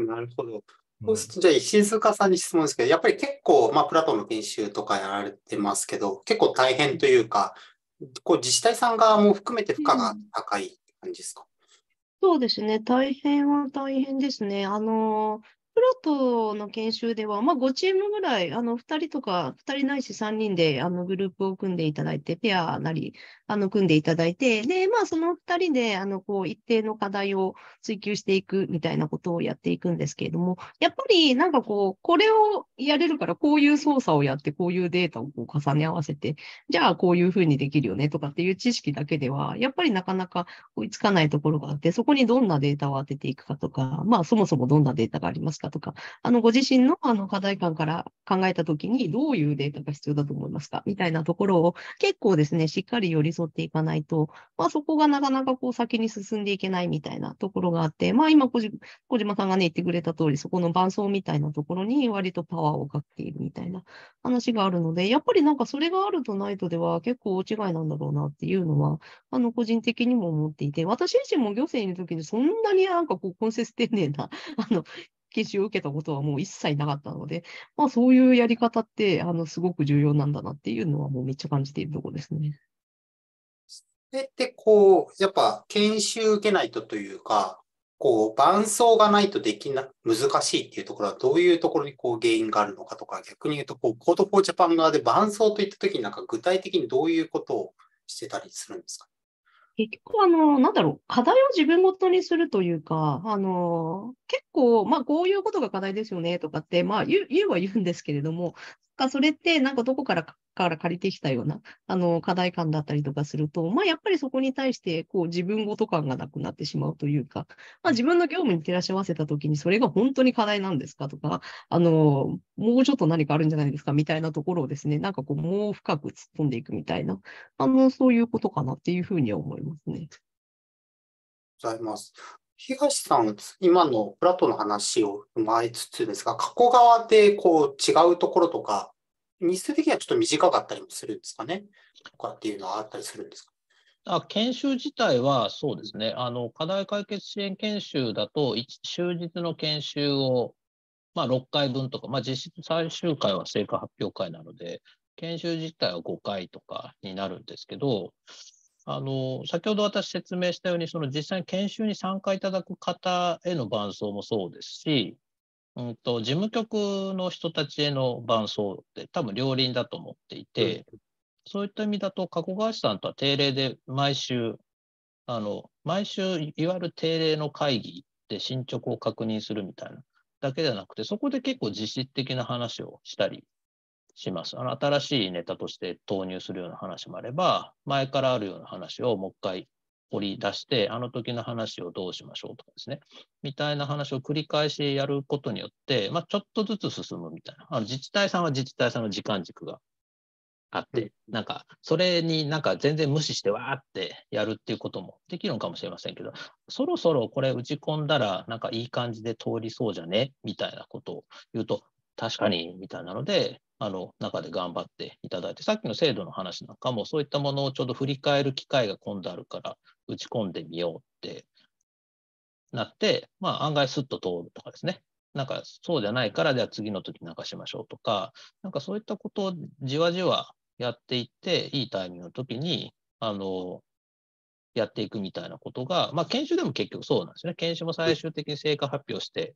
なるほど。 うん、 そうすると、じゃあ、石塚さんに質問ですけど、やっぱり結構、まあ、プラトンの研修とかやられてますけど、結構大変というか、こう自治体さん側も含めて負荷が高い感じですか？ そうですね。大変は大変ですね。あの、プロトの研修では、まあ、ごチームぐらい、あの、ふたりとか、ふたりないしさんにんで、あの、グループを組んでいただいて、ペアなり、あの、組んでいただいて、で、まあ、そのふたりで、あの、こう、一定の課題を追求していくみたいなことをやっていくんですけれども、やっぱり、なんかこう、これをやれるから、こういう操作をやって、こういうデータをこう重ね合わせて、じゃあ、こういうふうにできるよね、とかっていう知識だけでは、やっぱりなかなか、追いつかないところがあって、そこにどんなデータを当てていくかとか、まあそもそもどんなデータがありますかとか、あのご自身のあの課題感から考えたときにどういうデータが必要だと思いますかみたいなところを結構ですね、しっかり寄り添っていかないと、まあそこがなかなかこう先に進んでいけないみたいなところがあって、まあ今小島、小島さんがね言ってくれた通り、そこの伴走みたいなところに割とパワーをかけているみたいな話があるので、やっぱりなんかそれがあるとないとでは結構大違いなんだろうなっていうのは、あの、個人的にも思っていて、私自身も行政にいるときにそんなになんかこう、根節丁寧な、あの、研修を受けたことはもう一切なかったので、まあそういうやり方って、あの、すごく重要なんだなっていうのはもうめっちゃ感じているところですね。 で、ってこう、やっぱ研修受けないとというか、こう、伴走がないとできな、難しいっていうところはどういうところにこう原因があるのかとか、逆に言うと、こう、コードフォージャパン側で伴走といったときになんか具体的にどういうことをしてたりするんですか？ 結局、あの、なんだろう、課題を自分ごとにするというか、あの、結構、まあ、こういうことが課題ですよね、とかって、まあ、言う、言うは言うんですけれども、かそれって、なんかどこからか、から借りてきたような、あの、課題感だったりとかすると、まあ、やっぱりそこに対して、こう、自分ごと感がなくなってしまうというか、まあ、自分の業務に照らし合わせたときに、それが本当に課題なんですかとか、あの、もうちょっと何かあるんじゃないですか、みたいなところをですね、なんかこう、もう深く突っ込んでいくみたいな、あの、そういうことかなっていうふうには思いますね。 ございます。東さん、今のプラトの話を踏まえつつですが、加古川でこう違うところとか、日数的にはちょっと短かったりもするんですかねとかっていうのはあったりするんですか？ あ、研修自体はそうですね。あの、課題解決支援研修だと、一終日の研修を、まあ、ろっかいぶんとか、まあ、実質最終回は成果発表会なので、研修自体はごかいとかになるんですけど、あの、先ほど私説明したように、その実際に研修に参加いただく方への伴走もそうですし、うんと、事務局の人たちへの伴走って多分両輪だと思っていうん、 て、そういった意味だと、加古川市さんとは定例で毎週、あの、毎週、いわゆる定例の会議で進捗を確認するみたいなだけじゃなくて、そこで結構実質的な話をしたりします。あの、新しいネタとして投入するような話もあれば、前からあるような話をもう一回掘り出して、あの時の話をどうしましょうとかですね、みたいな話を繰り返しやることによって、まあ、ちょっとずつ進むみたいな。あの自治体さんは自治体さんの時間軸があっうん、 て、なんか、それになんか全然無視してわーってやるっていうこともできるのかもしれませんけど、そろそろこれ打ち込んだら、なんかいい感じで通りそうじゃねみたいなことを言うと、確かに、みたいなので、あの、中で頑張っていただいて、さっきの制度の話なんかも、そういったものをちょうど振り返る機会が今度あるから、打ち込んでみようってなって、まあ案外スッと通るとかですね。なんかそうじゃないから、では次の時なんかしましょうとか、なんかそういったことをじわじわやっていって、いいタイミングの時に、あの、やっていくみたいなことが、まあ研修でも結局そうなんですね。研修も最終的に成果発表して、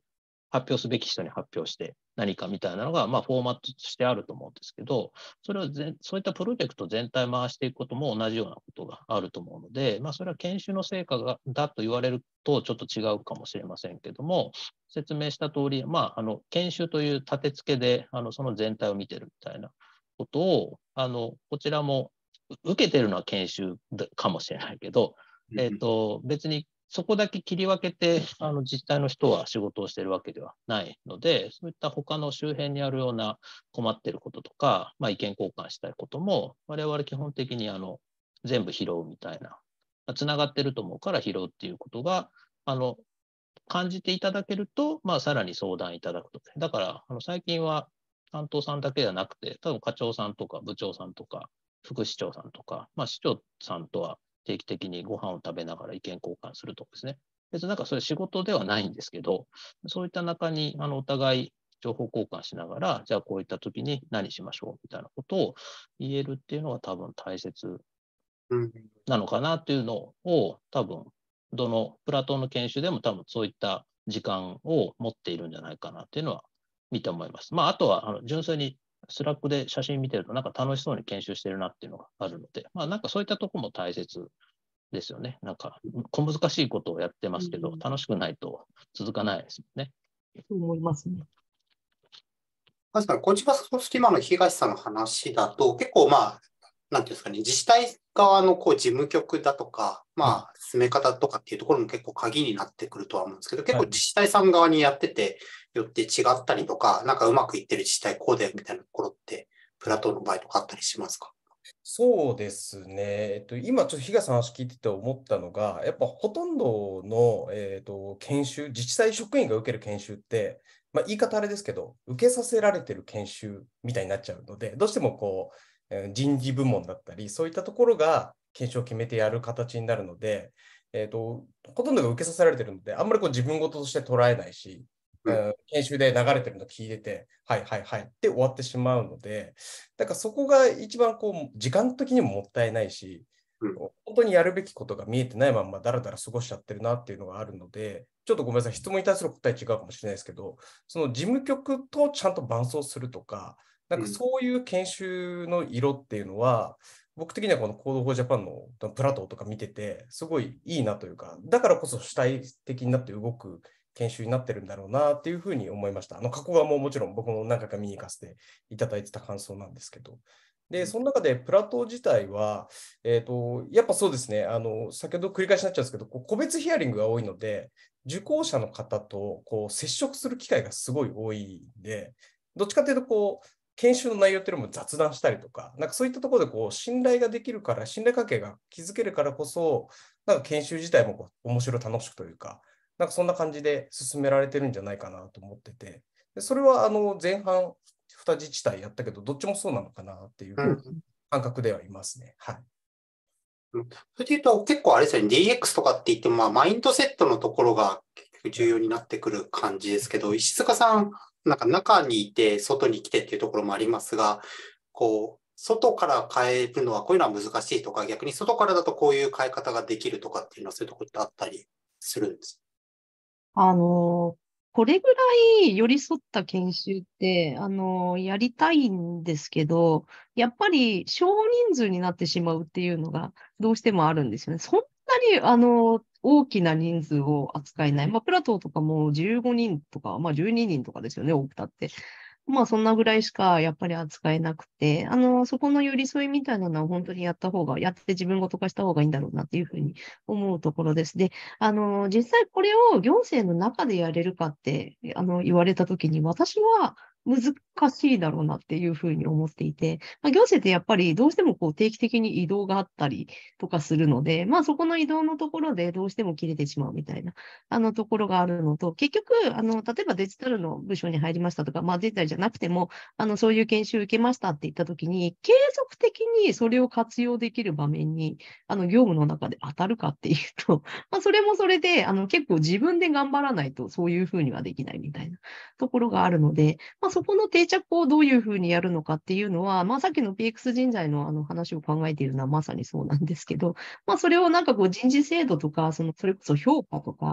発表すべき人に発表して何かみたいなのが、まあ、フォーマットとしてあると思うんですけど、それをぜそういったプロジェクト全体回していくことも同じようなことがあると思うので、まあ、それは研修の成果がだと言われるとちょっと違うかもしれませんけども、説明した通り、まあ、あの研修という立て付けであのその全体を見てるみたいなことを、あのこちらも受けてるのは研修かもしれないけど、えーと、別にそこだけ切り分けてあの自治体の人は仕事をしているわけではないので、そういった他の周辺にあるような困っていることとか、まあ、意見交換したいことも、我々基本的にあの全部拾うみたいな、つながってると思うから拾うっていうことが、あの感じていただけると、まあ、さらに相談いただくと。だから、あの最近は担当さんだけではなくて、多分課長さんとか部長さんとか、副市長さんとか、まあ、市長さんとは定期的にご飯を食べながら意見交換するとかですね。別になんかそれ仕事ではないんですけど、そういった中にあのお互い情報交換しながら、じゃあこういった時に何しましょうみたいなことを言えるっていうのが多分大切なのかなっていうのを、多分どのプラトンの研修でも多分そういった時間を持っているんじゃないかなっていうのは見て思います。まあ、あとはあの純粋にスラックで写真見てるとなんか楽しそうに研修してるなっていうのがあるので、まあなんかそういったところも大切ですよね。なんか小難しいことをやってますけど、楽しくないと続かないですもんね。 そう思いますね。 確かに、小島さん、今の東さんの話だと、結構まあ、なんていうんですかね、自治体側のこう事務局だとか、まあ、進め方とかっていうところも結構鍵になってくるとは思うんですけど、結構自治体さん側にやってて、よって違ったりとか、なんかうまくいってる自治体こうでみたいなところって、プラトンの場合とかあったりしますか？ そうですね。えっと、今、ちょっと東さんの話聞いてて思ったのが、やっぱほとんどの、えっと、研修、自治体職員が受ける研修って、まあ、言い方あれですけど、受けさせられてる研修みたいになっちゃうので、どうしてもこう、えー人事部門だったり、そういったところが研修を決めてやる形になるので、えっと、ほとんどが受けさせられてるので、あんまりこう自分事として捉えないし、 うんうん研修で流れてるの聞いてて、はいはいはいって終わってしまうので、だからそこが一番こう時間的にももったいないし、 うん本当にやるべきことが見えてないまんまだらだら過ごしちゃってるなっていうのがあるので、ちょっとごめんなさい、質問に対する答え違うかもしれないですけど、その事務局とちゃんと伴走するとか、なんかそういう研修の色っていうのは、僕的にはこの コードフォージャパンのプラトーとか見てて、すごいいいなというか、だからこそ主体的になって動く研修になってるんだろうなっていうふうに思いました。あの過去側ももちろん僕も何回か見に行かせていただいてた感想なんですけど。で、その中でプラトー自体は、えっと、やっぱそうですね、あの、先ほど繰り返しになっちゃうんですけど、こう個別ヒアリングが多いので、受講者の方とこう接触する機会がすごい多いんで、どっちかというと、こう、研修の内容っていうのも雑談したりとか、なんかそういったところでこう信頼ができるから、信頼関係が築けるからこそ、なんか研修自体もこう面白い、楽しくというか、なんかそんな感じで進められてるんじゃないかなと思ってて、でそれはあの前半、に自治体やったけど、どっちもそうなのかなっていう感覚ではいますね。はい。 うんそれで言うと、結構あれですよね、ディーエックス とかって言っても、まあ、マインドセットのところが結局重要になってくる感じですけど、石塚さん、なんか中にいて、外に来てっていうところもありますが、こう、外から変えるのはこういうのは難しいとか、逆に外からだとこういう変え方ができるとかっていうのはそういうところってあったりするんですあの、これぐらい寄り添った研修って、あの、やりたいんですけど、やっぱり少人数になってしまうっていうのがどうしてもあるんですよね。そんなに、あの、大きな人数を扱えない。まあ、プラトーとかもじゅうごにんとか、まあ、じゅうににんとかですよね、多くたって。まあ、そんなぐらいしかやっぱり扱えなくて、あの、そこの寄り添いみたいなのは本当にやった方が、やって自分ごと化した方がいいんだろうなっていうふうに思うところです。で、あの、実際これを行政の中でやれるかって、あの、言われたときに、私は難しいだろうなっていうふうに思っていて、まあ、行政ってやっぱりどうしてもこう定期的に移動があったりとかするので、まあそこの移動のところでどうしても切れてしまうみたいな、あのところがあるのと、結局、あの、例えばデジタルの部署に入りましたとか、まあデジタルじゃなくても、あの、そういう研修受けましたって言ったときに、継続的にそれを活用できる場面に、あの、業務の中で当たるかっていうと、まあ、それもそれで、あの、結構自分で頑張らないと、そういうふうにはできないみたいなところがあるので、まあ、そこの定着をどういうふうにやるのかっていうのは、まあ、さっきの ピーエックス 人材のあの話を考えているのはまさにそうなんですけど、まあ、それをなんかこう人事制度とか、その、それこそ評価とか、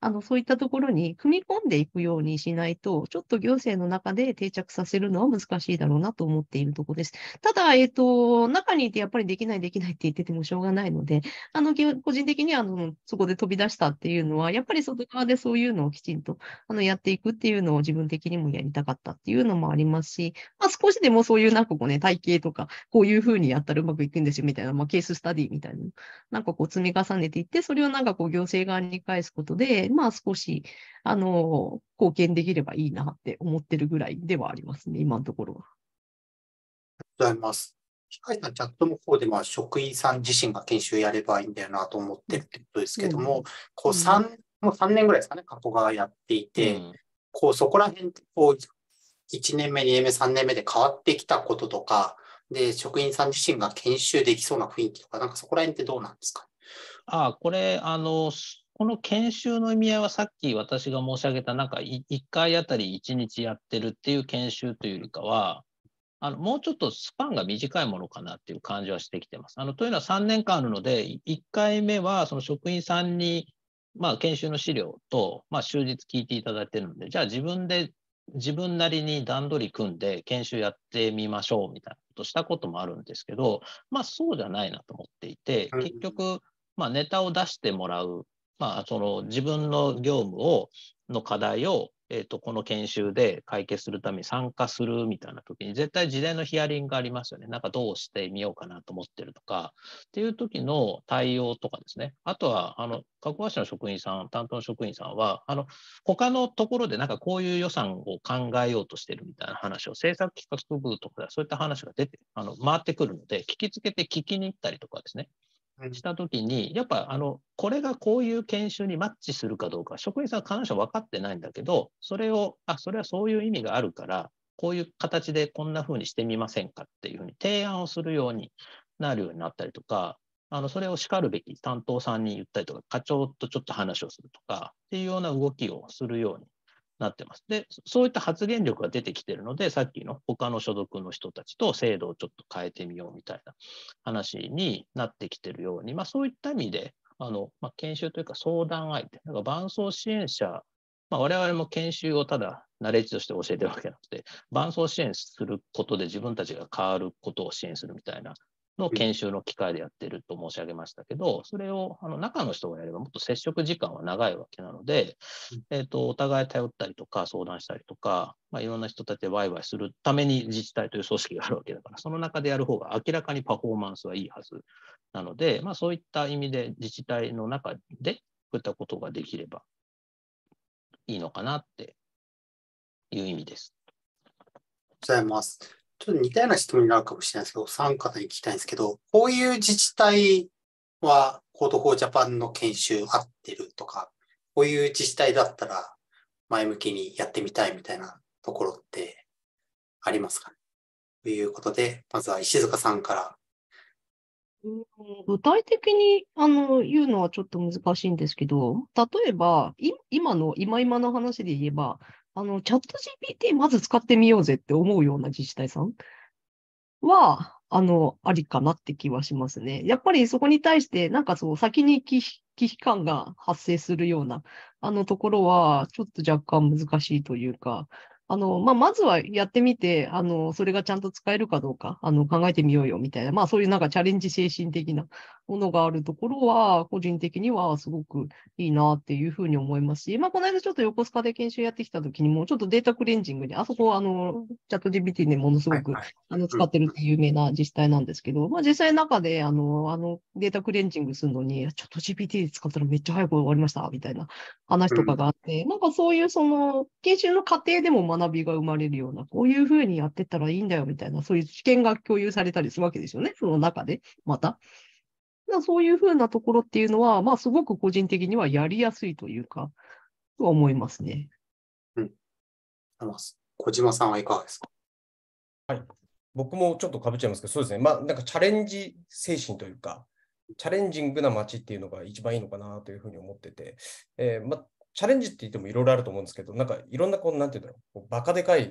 あの、そういったところに組み込んでいくようにしないと、ちょっと行政の中で定着させるのは難しいだろうなと思っているところです。ただ、えっと、中にいてやっぱりできないできないって言っててもしょうがないので、あの、個人的には、あの、そこで飛び出したっていうのは、やっぱり外側でそういうのをきちんと、あの、やっていくっていうのを自分的にもやりたかったっていうのもありますし、まあ、少しでもそういうなんかこうね、体系とか、こういうふうにやったらうまくいくんですよみたいな、まあ、ケーススタディみたいな、なんかこう積み重ねていって、それをなんかこう行政側に返すことで、まあ少し、あの、貢献できればいいなって思ってるぐらいではありますね、今のところは。 ありがとうございます。機械さん、チャットの方で、まあ、職員さん自身が研修やればいいんだよなと思ってるってことですけども、こうさん、もうさんねんぐらいですかね、過去がやっていて、 うんこうそこら辺、こう、いちねんめ、にねんめ、さんねんめで変わってきたこととか、で、職員さん自身が研修できそうな雰囲気とか、なんかそこら辺ってどうなんですか？ ああ、これ、あの、この研修の意味合いはさっき私が申し上げた、なんかいいっかいあたりいちにちやってるっていう研修というよりかは、あのもうちょっとスパンが短いものかなっていう感じはしてきてます。あのというのはさんねんかんあるので、いっかいめはその職員さんに、まあ、研修の資料と、まあ、終日聞いていただいているので、じゃあ自分で、自分なりに段取り組んで研修やってみましょうみたいなことしたこともあるんですけど、まあそうじゃないなと思っていて、 うん結局、まあ、ネタを出してもらう、まあ、その自分の業務をの課題を、えーと、この研修で解決するために参加するみたいな時に、絶対事前のヒアリングがありますよね。なんかどうしてみようかなと思ってるとか、っていう時の対応とかですね。あとは、あの、加古川市の職員さん、担当の職員さんは、あの、他のところでなんかこういう予算を考えようとしてるみたいな話を、政策企画部とかでそういった話が出て、あの、回ってくるので、聞きつけて聞きに行ったりとかですね。したときに、やっぱあのこれがこういう研修にマッチするかどうか、職員さんは必ずしも分かってないんだけど、それを、あ、それはそういう意味があるから、こういう形でこんな風にしてみませんかっていうふうに提案をするようになるようになったりとか、あのそれをしかるべき担当さんに言ったりとか、課長とちょっと話をするとかっていうような動きをするようになってます。で、そういった発言力が出てきているので、さっきの他の所属の人たちと制度をちょっと変えてみようみたいな話になってきているように、まあ、そういった意味で、あのまあ、研修というか相談相手、なんか伴走支援者、まあ、我々も研修をただナレッジとして教えてるわけじゃなくて、伴走支援することで自分たちが変わることを支援するみたいなの研修の機会でやってると申し上げましたけど、それをあの中の人がやればもっと接触時間は長いわけなので、えーと、お互い頼ったりとか相談したりとか、まあ、いろんな人たちでワイワイするために自治体という組織があるわけだから、その中でやる方が明らかにパフォーマンスはいいはずなので、まあ、そういった意味で自治体の中でこういったことができればいいのかなっていう意味です。 ありがとうございます。ちょっと似たような質問になるかもしれないですけど、お三方に聞きたいんですけど、こういう自治体は コードフォージャパンの研修合ってるとか、こういう自治体だったら前向きにやってみたいみたいなところってありますかね？ということで、まずは石塚さんから。 具体的にあの言うのはちょっと難しいんですけど、例えば、い今の、今今の話で言えば、あの、チャット ジーピーティー まず使ってみようぜって思うような自治体さんは、あの、ありかなって気はしますね。やっぱりそこに対して、なんかそう、先に危機危機感が発生するような、あのところは、ちょっと若干難しいというか、あの、まあ、まずはやってみて、あの、それがちゃんと使えるかどうか、あの、考えてみようよみたいな、まあ、そういうなんかチャレンジ精神的なものがあるところは、個人的にはすごくいいなっていうふうに思いますし、まあ、この間ちょっと横須賀で研修やってきたときにも、ちょっとデータクレンジングに、あそこ、あの、チャット ジーピーティー でものすごく、 はいはい、 あの、使ってるって有名な自治体なんですけど、まあ、実際の中で、あの、あの、データクレンジングするのに、ちょっと ジーピーティー 使ったらめっちゃ早く終わりました、みたいな話とかがあって、うん、なんかそういうその、研修の過程でも学びが生まれるような、こういうふうにやってったらいいんだよ、みたいな、そういう知見が共有されたりするわけですよね、その中で、また。そういうふうなところっていうのは、まあ、すごく個人的にはやりやすいというか、と思いますね。 うん。小島さんはいかがですか？ はい。僕もちょっと被っちゃいますけど、そうですね。まあ、なんかチャレンジ精神というか、チャレンジングな街っていうのが一番いいのかなというふうに思ってて、えーまあ、チャレンジって言ってもいろいろあると思うんですけど、なんかいろんなこう、なんていうんだろう、こうバカでかい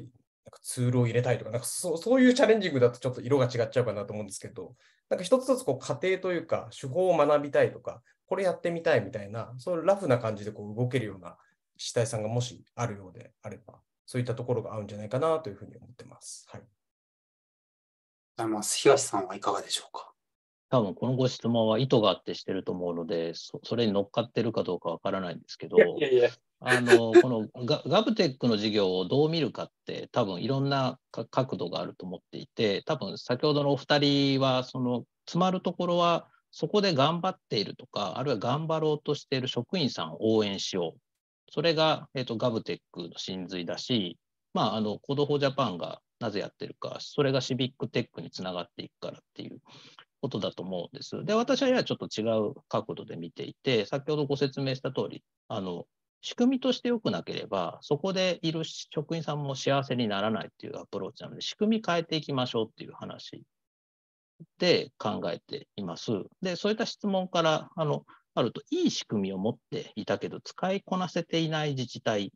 かツールを入れたいとか、なんかそう、そういうチャレンジングだとちょっと色が違っちゃうかなと思うんですけど、なんか一つずつこう過程というか、手法を学びたいとか、これやってみたいみたいな、そういうラフな感じでこう動けるような自治体さんがもしあるようであれば、そういったところが合うんじゃないかなというふうに思ってます。はい。 ありがとうございます。東さんはいかがでしょうか。 多分このご質問は意図があってしてると思うので、そ、それに乗っかってるかどうかわからないんですけど、 いやいやいや。 あの、このガ、ガブテックの事業をどう見るかって多分いろんなか角度があると思っていて、多分先ほどのお二人は、その詰まるところは、そこで頑張っているとか、あるいは頑張ろうとしている職員さんを応援しよう。それが、えっと、ガブテックの真髄だし、まあ、あの、コードフォージャパンがなぜやってるか、それがシビックテックにつながっていくからっていうことだと思うんです。で、私はややちょっと違う角度で見ていて、先ほどご説明した通り、あの、仕組みとして良くなければ、そこでいる職員さんも幸せにならないっていうアプローチなので、仕組み変えていきましょうっていう話で考えています。で、そういった質問からあのあると、いい仕組みを持っていたけど、使いこなせていない自治体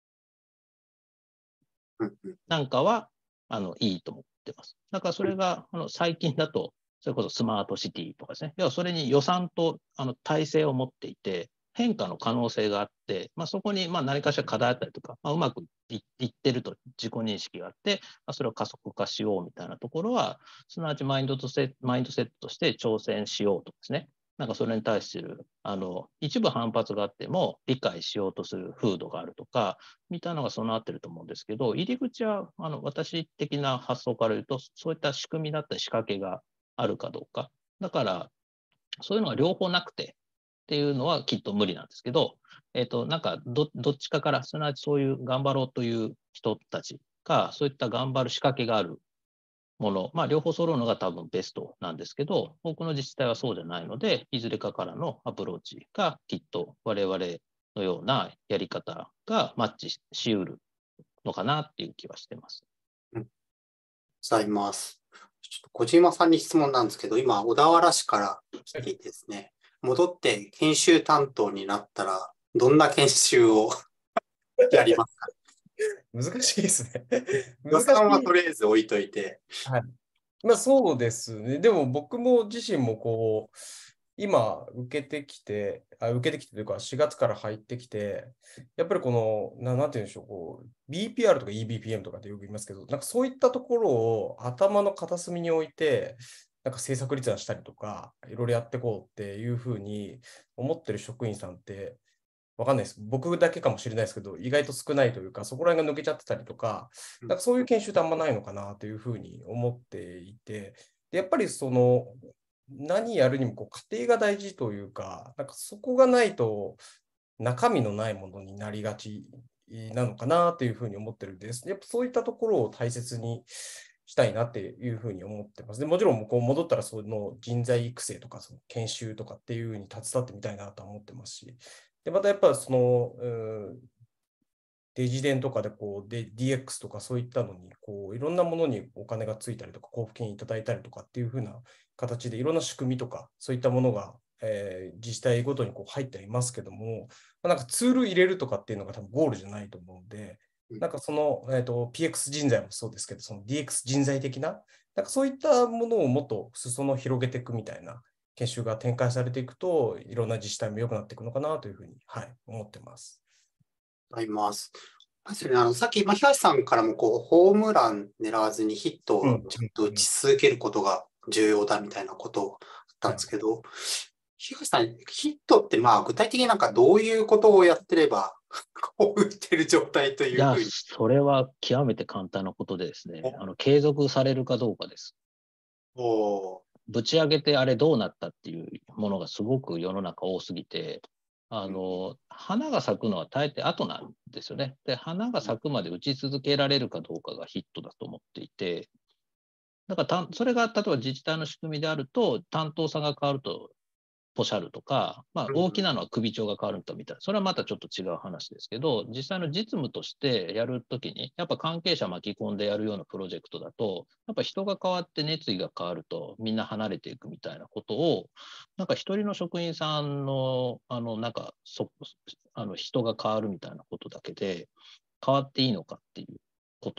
なんかはあのいいと思ってます。だからそれがあの最近だと、それこそスマートシティとかですね、要はそれに予算とあの体制を持っていて、変化の可能性があって、まあ、そこにまあ何かしら課題あったりとか、まあ、うまくいってると自己認識があって、まあ、それを加速化しようみたいなところは、すなわちマインドとセマインドセットとして挑戦しようとですね、なんかそれに対するあの一部反発があっても理解しようとする風土があるとか、みたいなのが備わってると思うんですけど、入り口はあの私的な発想から言うと、そういった仕組みだったり仕掛けがあるかどうか。だから、そういうのが両方なくてっていうのはきっと無理なんですけど、えっと、なんかど、どっちかから、すなわちそういう頑張ろうという人たちが、そういった頑張る仕掛けがあるもの、まあ、両方揃うのが多分ベストなんですけど、多くの自治体はそうじゃないので、いずれかからのアプローチがきっと我々のようなやり方がマッチしうるのかなっていう気はしてます。 うん、ございます。ちょっと小島さんに質問なんですけど、今、小田原市から来ていてですね、戻って研修担当になったら、どんな研修をやりますか？ 難しいですね。 予算はとりあえず置いといて。 はい。まあそうですね。でも僕も自身もこう、今受けてきて、あ、受けてきてというかしがつから入ってきて、やっぱりこの、な、なんて言うんでしょう、こう、ビーピーアール とか イービーピーエム とかってよく言いますけど、なんかそういったところを頭の片隅に置いて、なんか政策立案したりとか、いろいろやっていこうっていうふうに思ってる職員さんって、わかんないです。僕だけかもしれないですけど、意外と少ないというか、そこら辺が抜けちゃってたりとか、なんかそういう研修ってあんまないのかなというふうに思っていて、でやっぱりその、何やるにもこう過程が大事というか、なんかそこがないと中身のないものになりがちなのかなというふうに思ってるんです。やっぱそういったところを大切にしたいなっていうふうに思ってます。でもちろんこう戻ったらその人材育成とかその研修とかっていうふうに携わってみたいなと思ってますし、でまたやっぱその、うん、デジデンとかでこうで ディーエックス とかそういったのにこういろんなものにお金がついたりとか交付金いただいたりとかっていうふうな形でいろんな仕組みとかそういったものが、えー、自治体ごとにこう入っていますけども、まあ、なんかツール入れるとかっていうのが多分ゴールじゃないと思うので、なんかその、えーと、ピーエックス 人材もそうですけど、その ディーエックス 人材的な、なんかそういったものをもっと裾野を広げていくみたいな研修が展開されていくと、いろんな自治体も良くなっていくのかなというふうに、はい、思ってます。 あります。確かにあのさっき、まあ、東さんからもこうホームラン狙わずにヒットをちゃんと打ち続けることが重要だみたいなことあったんですけど、うん、東さん、ヒットってまあ具体的になんかどういうことをやってればこう打ってる状態というふうに。 いや、それは極めて簡単なことでですね、あの継続されるかどうかです。 おぶち上げてあれどうなったっていうものがすごく世の中多すぎて、あの、うん、花が咲くのは大抵後なんですよね。で、花が咲くまで打ち続けられるかどうかがヒットだと思っていて、だからそれが例えば自治体の仕組みであると、担当さんが変わるとポシャルとか、まあ、大きなのは首長が変わるとみたいな、それはまたちょっと違う話ですけど、実際の実務としてやるときに、やっぱ関係者巻き込んでやるようなプロジェクトだと、やっぱ人が変わって熱意が変わると、みんな離れていくみたいなことを、なんか一人の職員さんの、あの、なんかそ、あの人が変わるみたいなことだけで、変わっていいのかっていうこと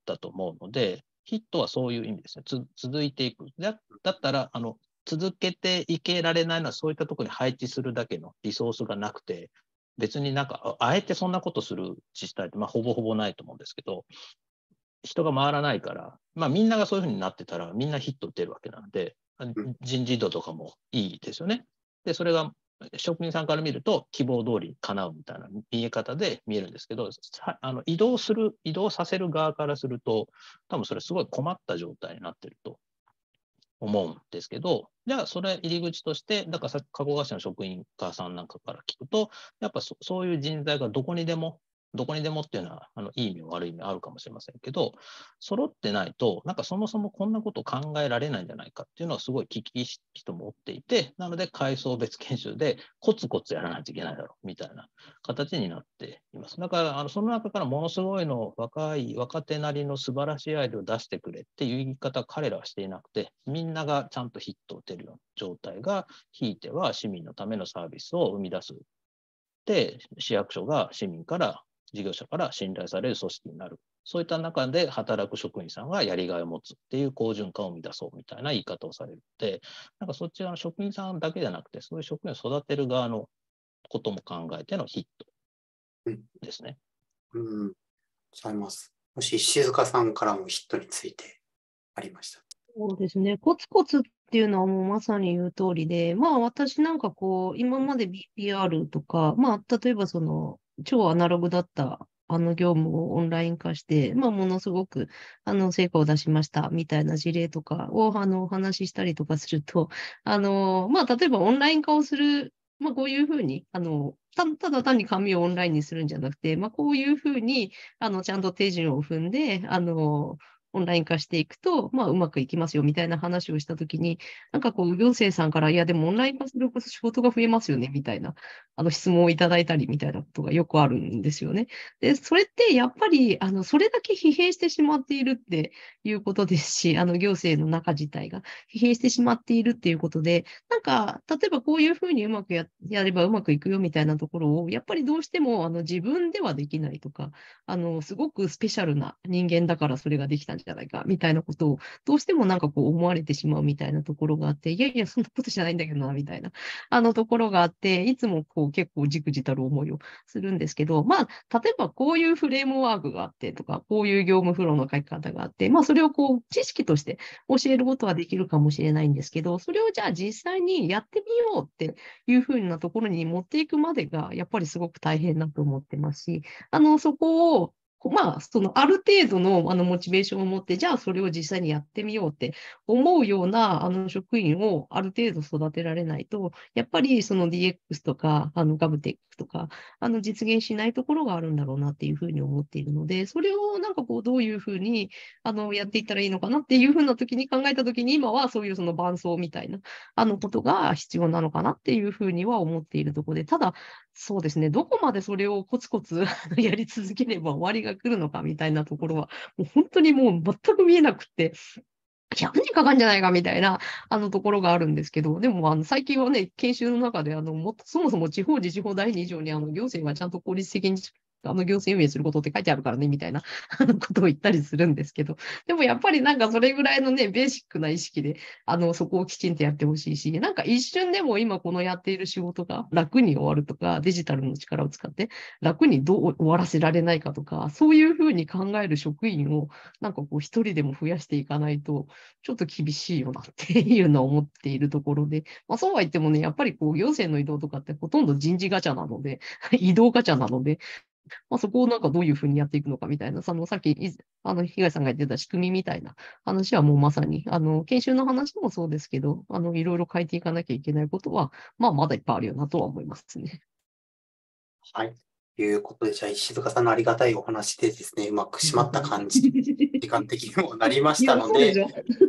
だと思うので、ヒットはそういう意味ですね。つ続いていく。だだったらあの、続けていけられないのは、そういったところに配置するだけのリソースがなくて、別になんか、あえてそんなことする自治体って、まあ、ほぼほぼないと思うんですけど、人が回らないから、まあ、みんながそういうふうになってたら、みんなヒット打てるわけなので、人事異動とかもいいですよね。で、それが職人さんから見ると、希望通り叶うみたいな見え方で見えるんですけど、あの移動する、移動させる側からすると、多分それすごい困った状態になってると思うんですけど、じゃあそれ入り口として、だからさ加工会社の職員家さんなんかから聞くと、やっぱ そ, そういう人材がどこにでも、どこにでもっていうのはあのいい意味悪い意味あるかもしれませんけど、揃ってないと、なんかそもそもこんなこと考えられないんじゃないかっていうのはすごい危機意識と持っていて、なので階層別研修でコツコツやらないといけないだろうみたいな形になっています。だからあのその中からものすごいの若い若手なりの素晴らしいアイデアを出してくれっていう言い方は彼らはしていなくて、みんながちゃんとヒットを打てるような状態が、ひいては市民のためのサービスを生み出す。で、市役所が市民から事業者から信頼される組織になる。そういった中で働く職員さんがやりがいを持つっていう好循環を生み出そうみたいな言い方をされるので、なんかそっち側の職員さんだけじゃなくて、そういう職員を育てる側のことも考えてのヒットですね。 うん、うん、ございます。もし石塚さんからもヒットについてありました。 そうですね。コツコツっていうのはもうまさに言う通りで、まあ私なんかこう、今まで ビーピーアール とか、まあ例えばその超アナログだったあの業務をオンライン化して、まあものすごくあの成果を出しましたみたいな事例とかをあのお話ししたりとかすると、あの、まあ例えばオンライン化をする、まあこういうふうに、あの、たただ単に紙をオンラインにするんじゃなくて、まあこういうふうに、あの、ちゃんと手順を踏んで、あの、オンライン化していくと、まあ、うまくいきますよみたいな話をしたときに、なんかこう、行政さんから、いや、でもオンライン化すること仕事が増えますよねみたいな、あの質問をいただいたりみたいなことがよくあるんですよね。で、それってやっぱり、あの、それだけ疲弊してしまっているっていうことですし、あの、行政の中自体が疲弊してしまっているっていうことで、なんか、例えばこういうふうにうまく や, やればうまくいくよみたいなところを、やっぱりどうしても、あの、自分ではできないとか、あの、すごくスペシャルな人間だからそれができたんじゃないか、みたいなことを、どうしてもなんかこう思われてしまうみたいなところがあって、いやいや、そんなことじゃないんだけどな、みたいな、あのところがあって、いつもこう結構じくじたる思いをするんですけど、まあ、例えばこういうフレームワークがあってとか、こういう業務フローの書き方があって、まあ、それをこう、知識として教えることはできるかもしれないんですけど、それをじゃあ実際にやってみようっていうふうなところに持っていくまでが、やっぱりすごく大変だと思ってますし、あの、そこを、まあ、そのある程度のあのモチベーションを持って、じゃあそれを実際にやってみようって思うようなあの職員をある程度育てられないと、やっぱりその ディーエックス とか、あのガブテックとか、あの実現しないところがあるんだろうなっていうふうに思っているので、それをなんかこう、どういうふうにあのやっていったらいいのかなっていうふうな時に考えた時に、今はそういうその伴走みたいなあのことが必要なのかなっていうふうには思っているところで、ただ、そうですね、どこまでそれをコツコツやり続ければ終わりが来るのかみたいなところは、もう本当にもう全く見えなくて、ひゃくねんかかるんじゃないかみたいなあのところがあるんですけど、でもあの最近はね、研修の中であのもっとそもそも地方自治法だいに条にあの行政がちゃんと効率的にあの行政運営することって書いてあるからねみたいなあのことを言ったりするんですけど、でもやっぱりなんかそれぐらいのね、ベーシックな意識であのそこをきちんとやってほしいし、なんか一瞬でも今このやっている仕事が楽に終わるとか、デジタルの力を使って楽にどう終わらせられないかとか、そういうふうに考える職員をなんかこう一人でも増やしていかないと、ちょっと厳しいよなっていうのを思っているところで、まあ、そうは言ってもね、やっぱりこう行政の移動とかってほとんど人事ガチャなので、移動ガチャなので、まあ、そこをなんかどういうふうにやっていくのかみたいな、そのさっき、あの、東さんが言ってた仕組みみたいな話はもうまさに、あの、研修の話もそうですけど、あの、いろいろ変えていかなきゃいけないことは、まあ、まだいっぱいあるよなとは思いますね。 はい。ということで、じゃあ、石塚さんのありがたいお話でですね、うまく締まった感じ、時間的にもなりましたので、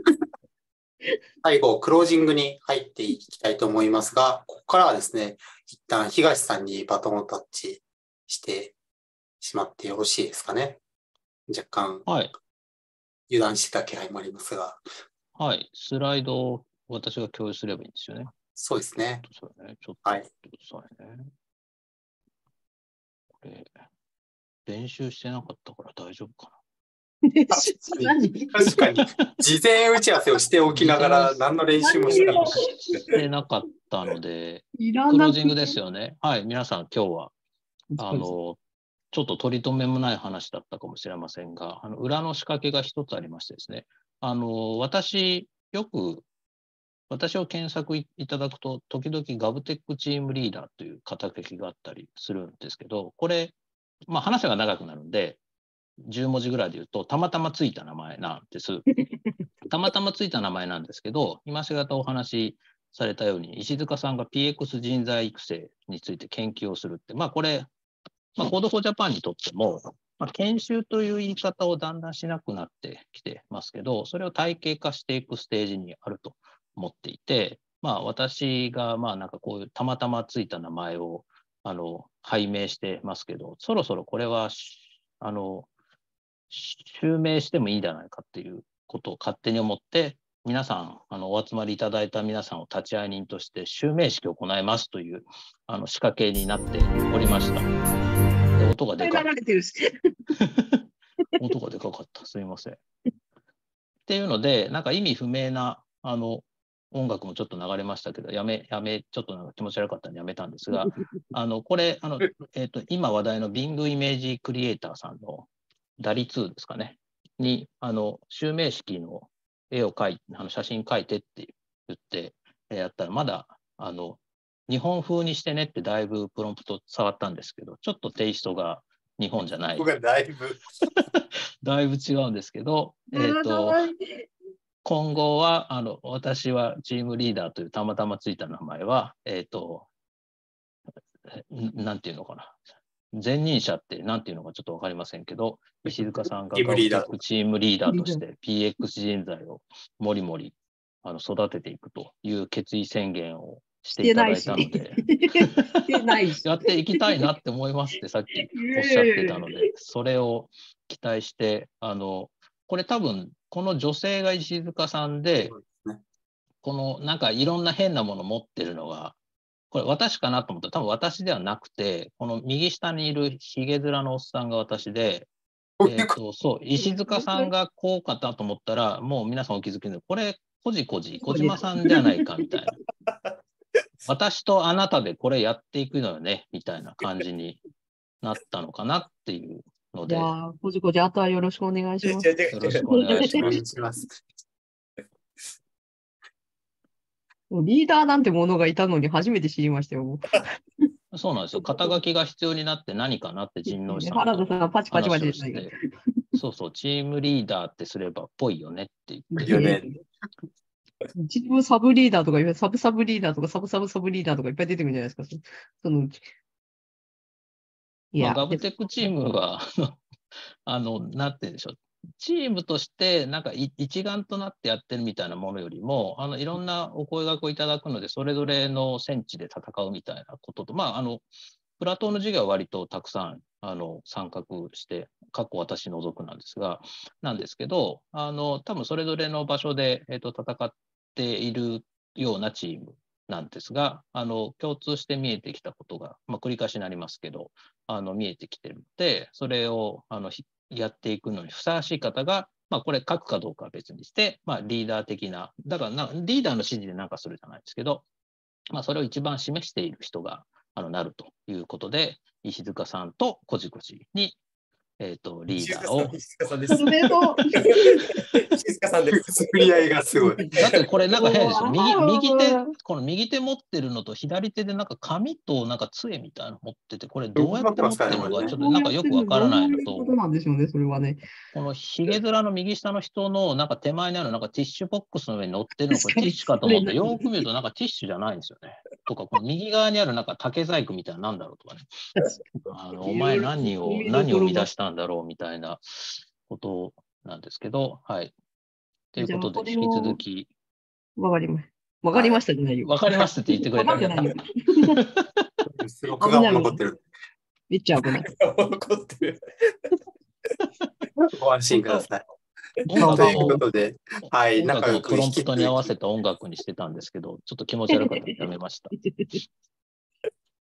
最後、クロージングに入っていきたいと思いますが、ここからはですね、一旦東さんにバトンをタッチしてしまってよろしいですかね。若干、油断してた気配もありますが。 はい。スライドを私が共有すればいいんですよね。 そうですね。 そうね。ちょっと待ってくださいね。これ、練習してなかったから大丈夫かな。 何確かに、事前打ち合わせをしておきながら、何の練習もしなかっしてなかったので、 いらなくクロージングですよね。はい、皆さん今日は、あの、ちょっと取り留めもない話だったかもしれませんが、あの裏の仕掛けが一つありましてですね、あの、私、よく、私を検索いただくと、時々ガブテックチームリーダーという肩書きがあったりするんですけど、これ、まあ話が長くなるんで、じゅう文字ぐらいで言うと、たまたまついた名前なんです。たまたまついた名前なんですけど、今しがたお話しされたように、石塚さんが ピーエックス 人材育成について研究をするって、まあこれ、まあ、コードフォージャパンにとっても、まあ、研修という言い方をだんだんしなくなってきてますけど、それを体系化していくステージにあると思っていて、まあ私がまあなんかこういうたまたまついた名前をあの拝命してますけど、そろそろこれはあの襲名してもいいんじゃないかっていうことを勝手に思って、皆さん、あのお集まりいただいた皆さんを立会人として襲名式を行いますというあの仕掛けになっておりました。で音がでかかった。音がでかかった。すみません。っていうので、なんか意味不明なあの音楽もちょっと流れましたけど、やめ、やめ、ちょっとなんか気持ち悪かったんでやめたんですが、あのこれ、あのえーと、今話題の Bing イメージクリエイターさんのダリツーですかね、に、あの、襲名式の絵を描いて、あの写真描いてって言ってやったら、まだ、あの、日本風にしてねってだいぶプロンプト触ったんですけど、ちょっとテイストが日本じゃない。 僕がだいぶ。 だいぶ違うんですけど、えっと、今後は、あの、私はチームリーダーというたまたまついた名前は、えっと、なんていうのかな。前任者って何ていうのかちょっと分かりませんけど、石塚さんがガブテックチームリーダーとして ピーエックス 人材をもりもりあの育てていくという決意宣言をしていただいたので、やっていきたいなって思いますってさっきおっしゃってたので、それを期待して、あの、これ多分この女性が石塚さんで、このなんかいろんな変なもの持ってるのが、これ私かなと思ったら多分私ではなくて、この右下にいるひげ面のおっさんが私で、えっと、そう、石塚さんがこうかなと思ったら、もう皆さんお気づきの、これ、こじこじ、小島さんじゃないかみたいな。私とあなたでこれやっていくのよね、みたいな感じになったのかなっていうので。 じゃあ、こじこじ、あとはよろしくお願いします。 よろしくお願いします。 リーダーなんてものがいたのに初めて知りましたよ。 そうなんですよ。肩書きが必要になって何かなって陣内さん原田さんパチパチパチして、そうそう、チームリーダーってすればっぽいよねって言って。 よね。 チームサブリーダーとか、サブサブリーダーとか、サブサブサブリーダーとかいっぱい出てくるんじゃないですか。そのうち。 いや、まあ、ガブテックチームは、あの、なんて言うんでしょう。チームとしてなんか一丸となってやってるみたいなものよりも、あのいろんなお声掛けをいただくので、それぞれの戦地で戦うみたいなことと、まあ、あのプラトーの授業は割とたくさんあの参画して、過去私除くなんですが、なんですけど、あの多分それぞれの場所で、えーと、戦っているようなチームなんですが、あの共通して見えてきたことが、まあ、繰り返しになりますけど、あの見えてきてるので、それをあのやっていくのにふさわしい方が、まあ、これ書くかどうかは別にして、まあ、リーダー的な、だからなリーダーの指示で何かするじゃないですけど、まあ、それを一番示している人があのなるということで、石塚さんとこじこじに、えーと、リーダーを。 石塚さんです。石塚さんです。 作り合いがすごい。 だってこれなんか変ですよ。右、右手、この右手持ってるのと左手でなんか紙となんか杖みたいなの持ってて、これどうやって持ってるのかちょっとなんかよくわからないのと、このひげ面の右下の人のなんか手前にあるなんかティッシュボックスの上に乗ってるの、これティッシュかと思って、よく見るとなんかティッシュじゃないんですよね。とか、この右側にあるなんか竹細工みたいななんだろうとかね。あのお前何を、何を生み出したんだろうみたいなことなんですけど、はい。ということで、引き続き。 わかりました。わかりましたじゃないよ。 わかりましたって言ってくれた。 わかってないよ。 録画も残ってる。 めっちゃ危ない。 残ってる。 ご安心ください。 音楽ということで、はい、 音楽のプロンプトに合わせた音楽にしてたんですけど、ちょっと気持ち悪かったのでやめました。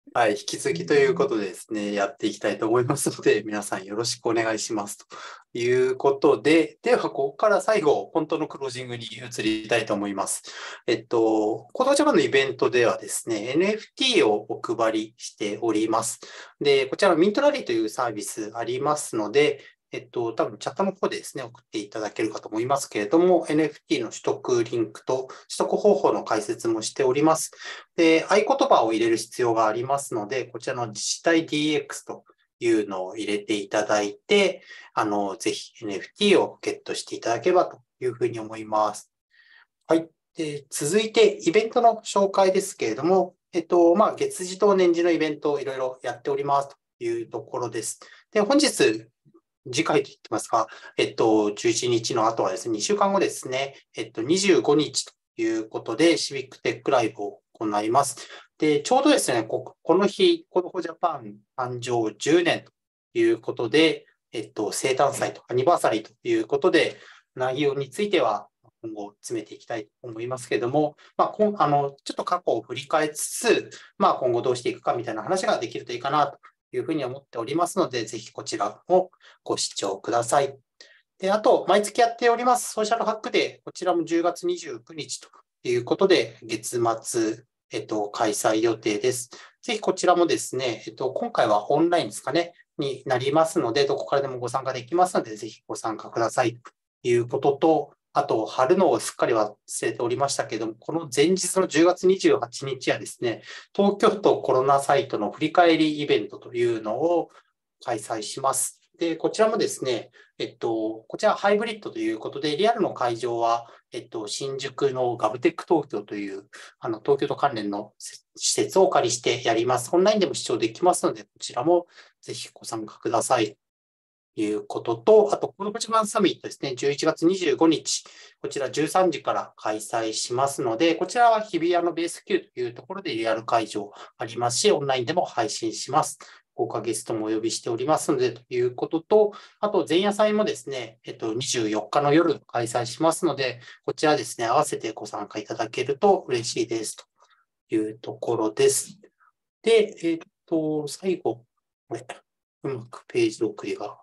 はい、引き続きということでですね、やっていきたいと思いますので、皆さんよろしくお願いしますということで、では、ここから最後、本当のクロージングに移りたいと思います。えっと、コードジャパンのイベントではですね、エヌエフティー をお配りしております。で、こちらのミントラリーというサービスありますので、えっと、多分チャットの方でですね、送っていただけるかと思いますけれども、エヌエフティー の取得リンクと取得方法の解説もしております。で、合言葉を入れる必要がありますので、こちらの自治体 ディーエックス というのを入れていただいて、あの、ぜひ エヌエフティー をゲットしていただければというふうに思います。はい。で、続いて、イベントの紹介ですけれども、えっと、まあ、月次と年次のイベントをいろいろやっておりますというところです。で、本日、次回と言ってますが、えっと、じゅういちにちの後はですね、にしゅうかんごですね、えっと、にじゅうごにちということで、シビックテックライブを行います。で、ちょうどですね、こ, この日、コードフォージャパン誕生じゅうねんということで、えっと、生誕祭とアニバーサリーということで、内容については今後詰めていきたいと思いますけれども、まあ、こんあのちょっと過去を振り返りつつ、まあ、今後どうしていくかみたいな話ができるといいかなというふうに思っておりますので、ぜひこちらもご視聴ください。で、あと、毎月やっておりますソーシャルハックデー、こちらもじゅうがつにじゅうくにちということで、月末、えっと、開催予定です。ぜひこちらもですね、えっと、今回はオンラインですかね、になりますので、どこからでもご参加できますので、ぜひご参加くださいということと、あと、貼るのをすっかり忘れておりましたけれども、この前日のじゅうがつにじゅうはちにちはですね、東京都コロナサイトの振り返りイベントというのを開催します。で、こちらもですね、えっと、こちらハイブリッドということで、リアルの会場は、えっと、新宿のガブテック東京という、あの、東京都関連の施設をお借りしてやります。オンラインでも視聴できますので、こちらもぜひご参加ください。ということと、あと、コードフォージャパンサミットですね、じゅういちがつにじゅうごにち、こちらじゅうさんじから開催しますので、こちらは日比谷のベース Q というところでリアル会場ありますし、オンラインでも配信します。豪華ゲストもお呼びしておりますので、ということと、あと、前夜祭もですね、えっと、にじゅうよっかの夜開催しますので、こちらですね、合わせてご参加いただけると嬉しいですというところです。で、えっと、最後、これ、うまくページ送りが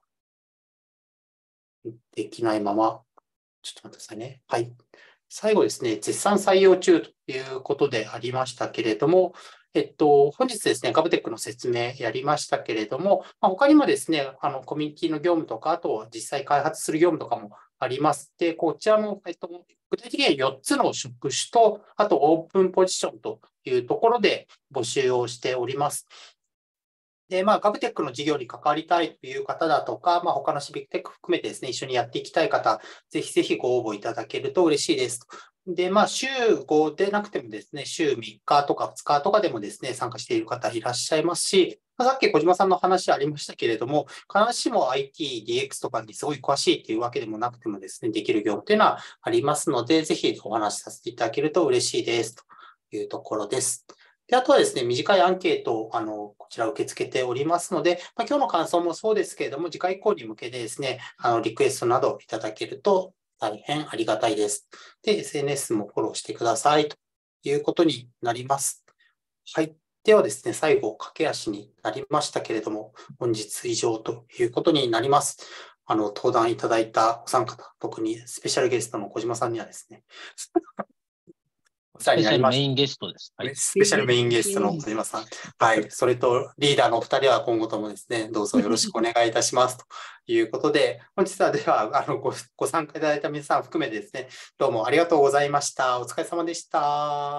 できないまま、ちょっと待ってくださいね。はい。最後ですね、絶賛採用中ということでありましたけれども、えっと、本日ですね、ガブテックの説明やりましたけれども、まあ、他にもですね、あの、コミュニティの業務とか、あとは実際開発する業務とかもあります。で、こちらも、えっと、具体的にはよっつの職種と、あとオープンポジションというところで募集をしております。で、まあ、ガブテックの事業に関わりたいという方だとか、まあ、他のシビックテック含めてですね、一緒にやっていきたい方、ぜひぜひご応募いただけると嬉しいです。で、まあ、週ごでなくてもですね、週みっかとかふつかとかでもですね、参加している方いらっしゃいますし、まあ、さっき小島さんの話ありましたけれども、必ずしも アイティー、ディーエックス とかにすごい詳しいというわけでもなくてもですね、できる業務というのはありますので、ぜひお話しさせていただけると嬉しいですというところです。で、あとはですね、短いアンケートを、あの、こちら受け付けておりますので、まあ、今日の感想もそうですけれども、次回以降に向けてですね、あの、リクエストなどいただけると大変ありがたいです。で、エスエヌエス もフォローしてくださいということになります。はい。ではですね、最後、駆け足になりましたけれども、本日以上ということになります。あの、登壇いただいたお三方、特にスペシャルゲストの小島さんにはですね、お世話になりました。 スペシャルメインゲストです。 はい、スペシャルメインゲストの小島さん。はい。それとリーダーのお二人は今後ともですね、どうぞよろしくお願いいたしますということで、本日はではあの ご, ご参加いただいた皆さん含めてですね、どうもありがとうございました。お疲れ様でした。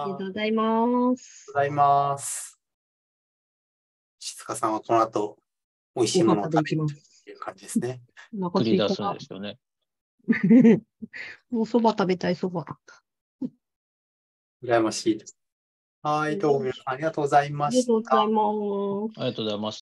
ありがとうございます。 ございます。静香さんはこの後、美味しいものを食べるという感じですね。 繰り出すんですよね。 もうそば食べたいそば。 羨ましいです。はい、どうも皆さんありがとうございました。 ありがとうございます。 ありがとうございました。